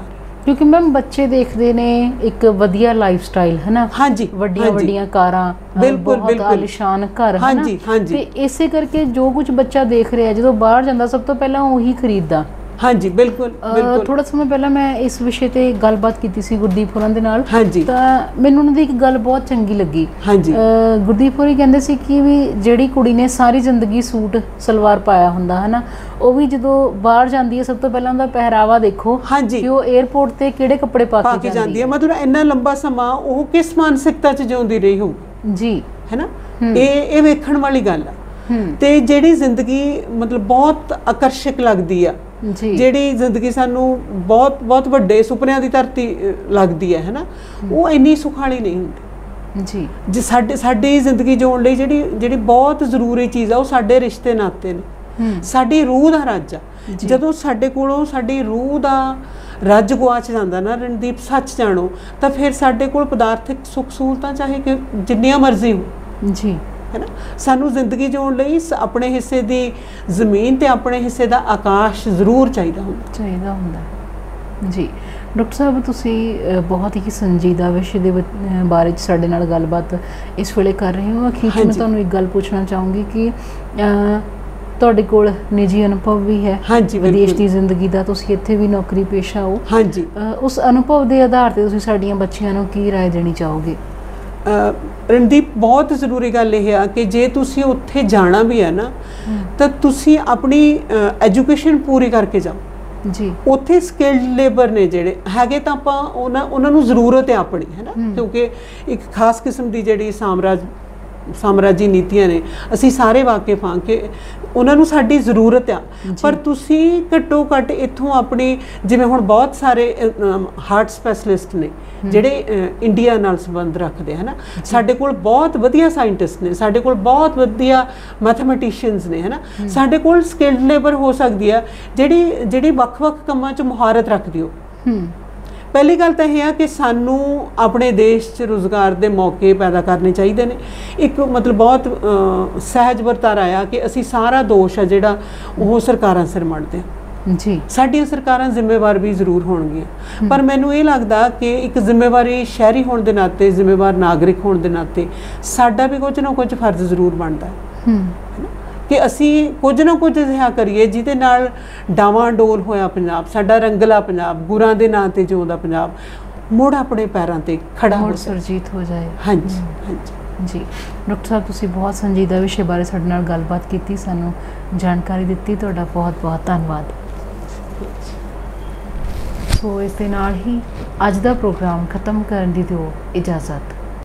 क्योंकि मैम बच्चे देखते ने एक वधिया लाइफ स्टाइल है ना, हाँ जी, वड्डियां हाँ जी। वड्डियां कारां, बिल्कुल, बहुत बिल्कुल। आलिशान घर हाँ है ना, जी, हाँ जी। ते इसे करके जो कुछ बच्चा देख रहा जो बाहर जाता सब तो पहला ਉਹੀ ਖਰੀਦਦਾ। हाँ जी, बिल्कुल बिल्कुल। थोड़ा समय पहला मैं इस विषय ते गलबात की सी गुरदीप होਰਾਂ ਦੇ ਨਾਲ, हाँ जी, ਤਾਂ ਮੈਨੂੰ ਉਹਨਾਂ ਦੀ ਇੱਕ ਗੱਲ ਬਹੁਤ ਚੰਗੀ ਲੱਗੀ। हाँ जी, ਅਹ ਗੁਰਦੀਪ ਹੋਰੀ ਕਹਿੰਦੇ ਸੀ ਕਿ ਵੀ ਜਿਹੜੀ ਕੁੜੀ ਨੇ ਸਾਰੀ ਜ਼ਿੰਦਗੀ ਸੂਟ ਸਲਵਾਰ ਪਾਇਆ ਹੁੰਦਾ ਹੈ ਨਾ, ਉਹ ਵੀ ਜਦੋਂ ਬਾਹਰ ਜਾਂਦੀ ਹੈ ਸਭ ਤੋਂ ਪਹਿਲਾਂ ਉਹਦਾ ਪਹਿਰਾਵਾ ਦੇਖੋ हाँ जी, ਕਿ ਉਹ 에ਅਰਪੋਰਟ ਤੇ ਕਿਹੜੇ ਕੱਪੜੇ ਪਾ ਪਾ ਕੇ ਕੇ ਜਾਂਦੀ ਹੈ। ਮਤਲਬ ਇੰਨਾ ਲੰਬਾ ਸਮਾਂ ਉਹ ਕਿਸ ਮਾਨਸਿਕਤਾ 'ਚ ਜਿਉਂਦੀ ਰਹੀ ਹੋਊ, ਜੀ ਹੈ ਨਾ। ਇਹ ਇਹ ਵੇਖਣ ਵਾਲੀ ਗੱਲ ਆ। ਹੂੰ ਤੇ ਜਿਹੜੀ ਜ਼ਿੰਦਗੀ ਮਤਲਬ ਬਹੁਤ ਆਕਰਸ਼ਕ ਲੱਗਦੀ ਆ, ਜੀ ਜਿਹੜੀ ਜ਼ਿੰਦਗੀ ਸਾਨੂੰ ਬਹੁਤ ਬਹੁਤ ਵੱਡੇ ਸੁਪਨਿਆਂ ਦੀ ਧਰਤੀ ਅ, ਲੱਗਦੀ ਹੈ ਹੈ ਨਾ, ਉਹ ਇੰਨੀ ਸੁਖਾਲੀ ਨਹੀਂ ਹੁੰਦੀ। ਜੀ ਜੇ ਸਾਡੇ ਸਾਡੀ ਜ਼ਿੰਦਗੀ ਜਿਉਣ ਲਈ ਜਿਹੜੀ ਜਿਹੜੀ ਬਹੁਤ ਜ਼ਰੂਰੀ ਚੀਜ਼ ਆ ਉਹ ਸਾਡੇ ਰਿਸ਼ਤੇ ਨਾਤੇ ਨੇ, ਹੂੰ ਸਾਡੀ ਰੂਹ ਦਾ ਰਾਜ ਆ। ਜੀ। ਜਦੋਂ ਸਾਡੇ ਕੋਲੋਂ ਸਾਡੀ ਰੂਹ ਦਾ ਰੱਜ ਗੁਆਚ ਜਾਂਦਾ ਨਾ ਰਣਦੀਪ, ਸੱਚ ਜਾਣੋ, ਤਾਂ ਫਿਰ ਸਾਡੇ ਕੋਲ ਪਦਾਰਥਿਕ ਸੁੱਖ ਸਹੂਲਤਾਂ ਚਾਹੇ ਕਿ ਜਿੰਨੀਆਂ ਮਰਜ਼ੀ ਹੋ, ਜੀ ਹੈ ਨਾ, ਸਾਨੂੰ ਜ਼ਿੰਦਗੀ ਜਿਉਣ ਲਈ ਸ- ਆਪਣੇ ਹਿੱਸੇ ਦੀ ਜ਼ਮੀਨ ਤੇ ਆਪਣੇ ਹਿੱਸੇ ਦਾ ਆਕਾਸ਼ ਜ਼ਰੂਰ ਚਾਹੀਦਾ ਹੁੰਦਾ। ਚਾਹੀਦਾ ਹੁੰਦਾ ਹੈ। ਜੀ ਡਾਕਟਰ ਸਾਹਿਬ, ਤੁਸੀਂ ਅ, ਬਹੁਤ ਹੀ ਸੰਜੀਦਾ ਵਿਸ਼ੇ ਦੇ ਵਿੱਚ- ਅ, ਬਾਰੇ 'ਚ ਸਾਡੇ ਨਾਲ ਗੱਲਬਾਤ ਇਸ ਵੇਲੇ ਕਰ ਰਹੇ ਹੋ। ਅਖੀਰ 'ਚ ਮੈਂ ਹਾਂਜੀ। ਤੁਹਾਨੂੰ ਇੱਕ ਗੱਲ ਪੁੱਛਣਾ ਚਾਹੂੰਗੀ ਕਿ ਅ, ਤੁਹਾਡੇ ਕੋਲ ਨਿੱਜੀ ਅਨੁਭਵ ਵੀ ਹੈ ਹਾਂਜੀ, ਵਿਦੇਸ਼ ਬਿਲਕੁਲ। ਦੀ ਜ਼ਿੰਦਗੀ ਦਾ, ਤੁਸੀਂ ਇੱਥੇ ਵੀ ਨੌਕਰੀ ਪੇਸ਼ਾ ਹੋ। ਹਾਂਜੀ, ਅ, ਉਸ ਅਨੁਭਵ ਦੇ ਆਧਾਰ ਤੇ ਤੁਸੀਂ ਸਾਡੀਆਂ ਬੱਚੀਆਂ ਨੂੰ ਕੀ ਰਾਏ ਦੇਣੀ ਚਾਹੋਗੇ? ਅ, ਰਣਦੀਪ, ਬਹੁਤ ਜ਼ਰੂਰੀ ਗੱਲ ਇਹ ਆ ਕਿ ਜੇ ਤੁਸੀਂ ਉੱਥੇ ਜਾਣਾ ਵੀ ਹੈ ਨਾ, ਤਾਂ ਤੁਸੀਂ ਆਪਣੀ ਐਜੂਕੇਸ਼ਨ ਪੂਰੀ ਕਰਕੇ ਜਾਓ। ਜੀ ਉੱਥੇ ਸਕਿਲਡ ਲੇਬਰ ਨੇ ਜਿਹੜੇ ਹੈਗੇ, ਤਾਂ ਆਪਾਂ ਉਹਨਾਂ ਉਹਨਾਂ ਨੂੰ ਜ਼ਰੂਰਤ ਹੈ ਆਪਣੀ, ਹੈ ਨਾ, ਹਮ। ਕਿਉਂਕਿ ਇੱਕ ਖਾਸ ਕਿਸਮ ਦੀ ਜਿਹੜੀ ਸਾਮਰਾਜ ਸਾਮਰਾਜੀ ਨੀਤੀਆਂ ਨੇ, ਅਸੀਂ ਸਾਰੇ ਵਾਕਿਫ ਹਾਂ ਕਿ ਉਹਨਾਂ ਨੂੰ ਸਾਡੀ ਜ਼ਰੂਰਤ ਆ। ਜੀ। ਪਰ ਤੁਸੀਂ ਘੱਟੋ ਘੱਟ ਇੱਥੋਂ ਆਪਣੀ, ਜਿਵੇਂ ਹੁਣ ਬਹੁਤ ਸਾਰੇ ਹਾਰਟ ਸਪੈਸ਼ਲਿਸਟ ਨੇ ਜਿਹੜੇ ਅ, ਇੰਡੀਆ ਨਾਲ ਸੰਬੰਧ ਰੱਖਦੇ ਹੈ ਨਾ, ਸਾਡੇ ਕੋਲ ਬਹੁਤ ਵਧੀਆ ਸਾਇੰਟਿਸਟ ਨੇ, ਸਾਡੇ ਕੋਲ ਬਹੁਤ ਵਧੀਆ ਮੈਥਮੈਟੀਸ਼ੀਅਨਸ ਨੇ, ਹੈ ਨਾ, ਸਾਡੇ ਕੋਲ ਸਕਿਲਡ ਲੇਬਰ ਹੋ ਸਕਦੀ ਆ ਜਿਹੜੀ ਜਿਹੜੀ ਵੱਖ-ਵੱਖ ਕੰਮਾਂ 'ਚ ਮੁਹਾਰਤ ਰੱਖਦੀ ਹੋ। ਹੂੰ ਪਹਿਲੀ ਗੱਲ ਤਾਂ ਇਹ ਆ ਕਿ ਸਾਨੂੰ ਆਪਣੇ ਦੇਸ਼ 'ਚ ਰੁਜ਼ਗਾਰ ਦੇ ਮੌਕੇ ਪੈਦਾ ਕਰਨੇ ਚਾਹੀਦੇ ਨੇ। ਇੱਕ ਮਤਲਬ ਬਹੁਤ ਅ, ਸਹਿਜ ਵਰਤਾਰਾ ਆ ਕਿ ਅਸੀਂ ਸਾਰਾ ਦੋਸ਼ ਆ ਜਿਹੜਾ ਉਹ ਸਰਕਾਰਾਂ ਸਿਰ ਮੜਦੇ ਹਾਂ। ਜੀ ਸਾਡੀਆਂ ਸਰਕਾਰਾਂ ਜ਼ਿੰਮੇਵਾਰ ਵੀ ਜ਼ਰੂਰ ਹੋਣਗੀਆਂ, ਪਰ ਮੈਨੂੰ ਇਹ ਲੱਗਦਾ ਕਿ ਇੱਕ ਜ਼ਿੰਮੇਵਾਰੀ ਸ਼ਹਿਰੀ ਹੋਣ ਦੇ ਨਾਤੇ, ਜ਼ਿੰਮੇਵਾਰ ਨਾਗਰਿਕ ਹੋਣ ਦੇ ਨਾਤੇ ਸਾਡਾ ਵੀ ਕੁਝ ਨਾ ਕੁਝ ਫਰਜ਼ ਜ਼ਰੂਰ ਬਣਦਾ ਹੈ ਹੂੰ ਕਿ ਅਸੀਂ ਕੁਝ ਨਾ ਕੁਝ ਅਜਿਹਾ ਕਰੀਏ ਜਿਹਦੇ ਨਾਲ ਡਾਵਾਂ ਡੋਲ ਹੋਇਆ ਪੰਜਾਬ, ਸਾਡਾ ਰੰਗਲਾ ਪੰਜਾਬ, ਗੁਰਾਂ ਦੇ ਨਾਂ ਤੇ ਜਿਉਂਦਾ ਪੰਜਾਬ ਮੁੜ ਆਪਣੇ ਪੈਰਾਂ ਤੇ ਖੜਾ ਹੋ ਮੁੜ ਸਕੇ। ਸੁਰਜੀਤ ਹੋ ਜਾਏ। ਹਾਂਜੀ, ਹਾਂਜੀ। ਜੀ ਡਾਕਟਰ ਸਾਹਿਬ, ਤੁਸੀਂ ਬਹੁਤ ਸੰਜੀਦਾ ਵਿਸ਼ੇ ਬਾਰੇ ਸਾਡੇ ਨਾਲ ਗੱਲਬਾਤ ਕੀਤੀ, ਸਾਨੂੰ ਜਾਣਕਾਰੀ ਦਿੱਤੀ, ਤੁਹਾਡਾ ਬਹੁਤ ਬਹੁਤ ਧੰਨਵਾਦ। ਸੋ ਇਸ ਦੇ ਨਾਲ ਹੀ ਅੱਜ ਦਾ ਪ੍ਰੋਗਰਾਮ ਖਤਮ ਕਰਨ ਦੀ ਦਿਓ ਇਜਾਜ਼ਤ।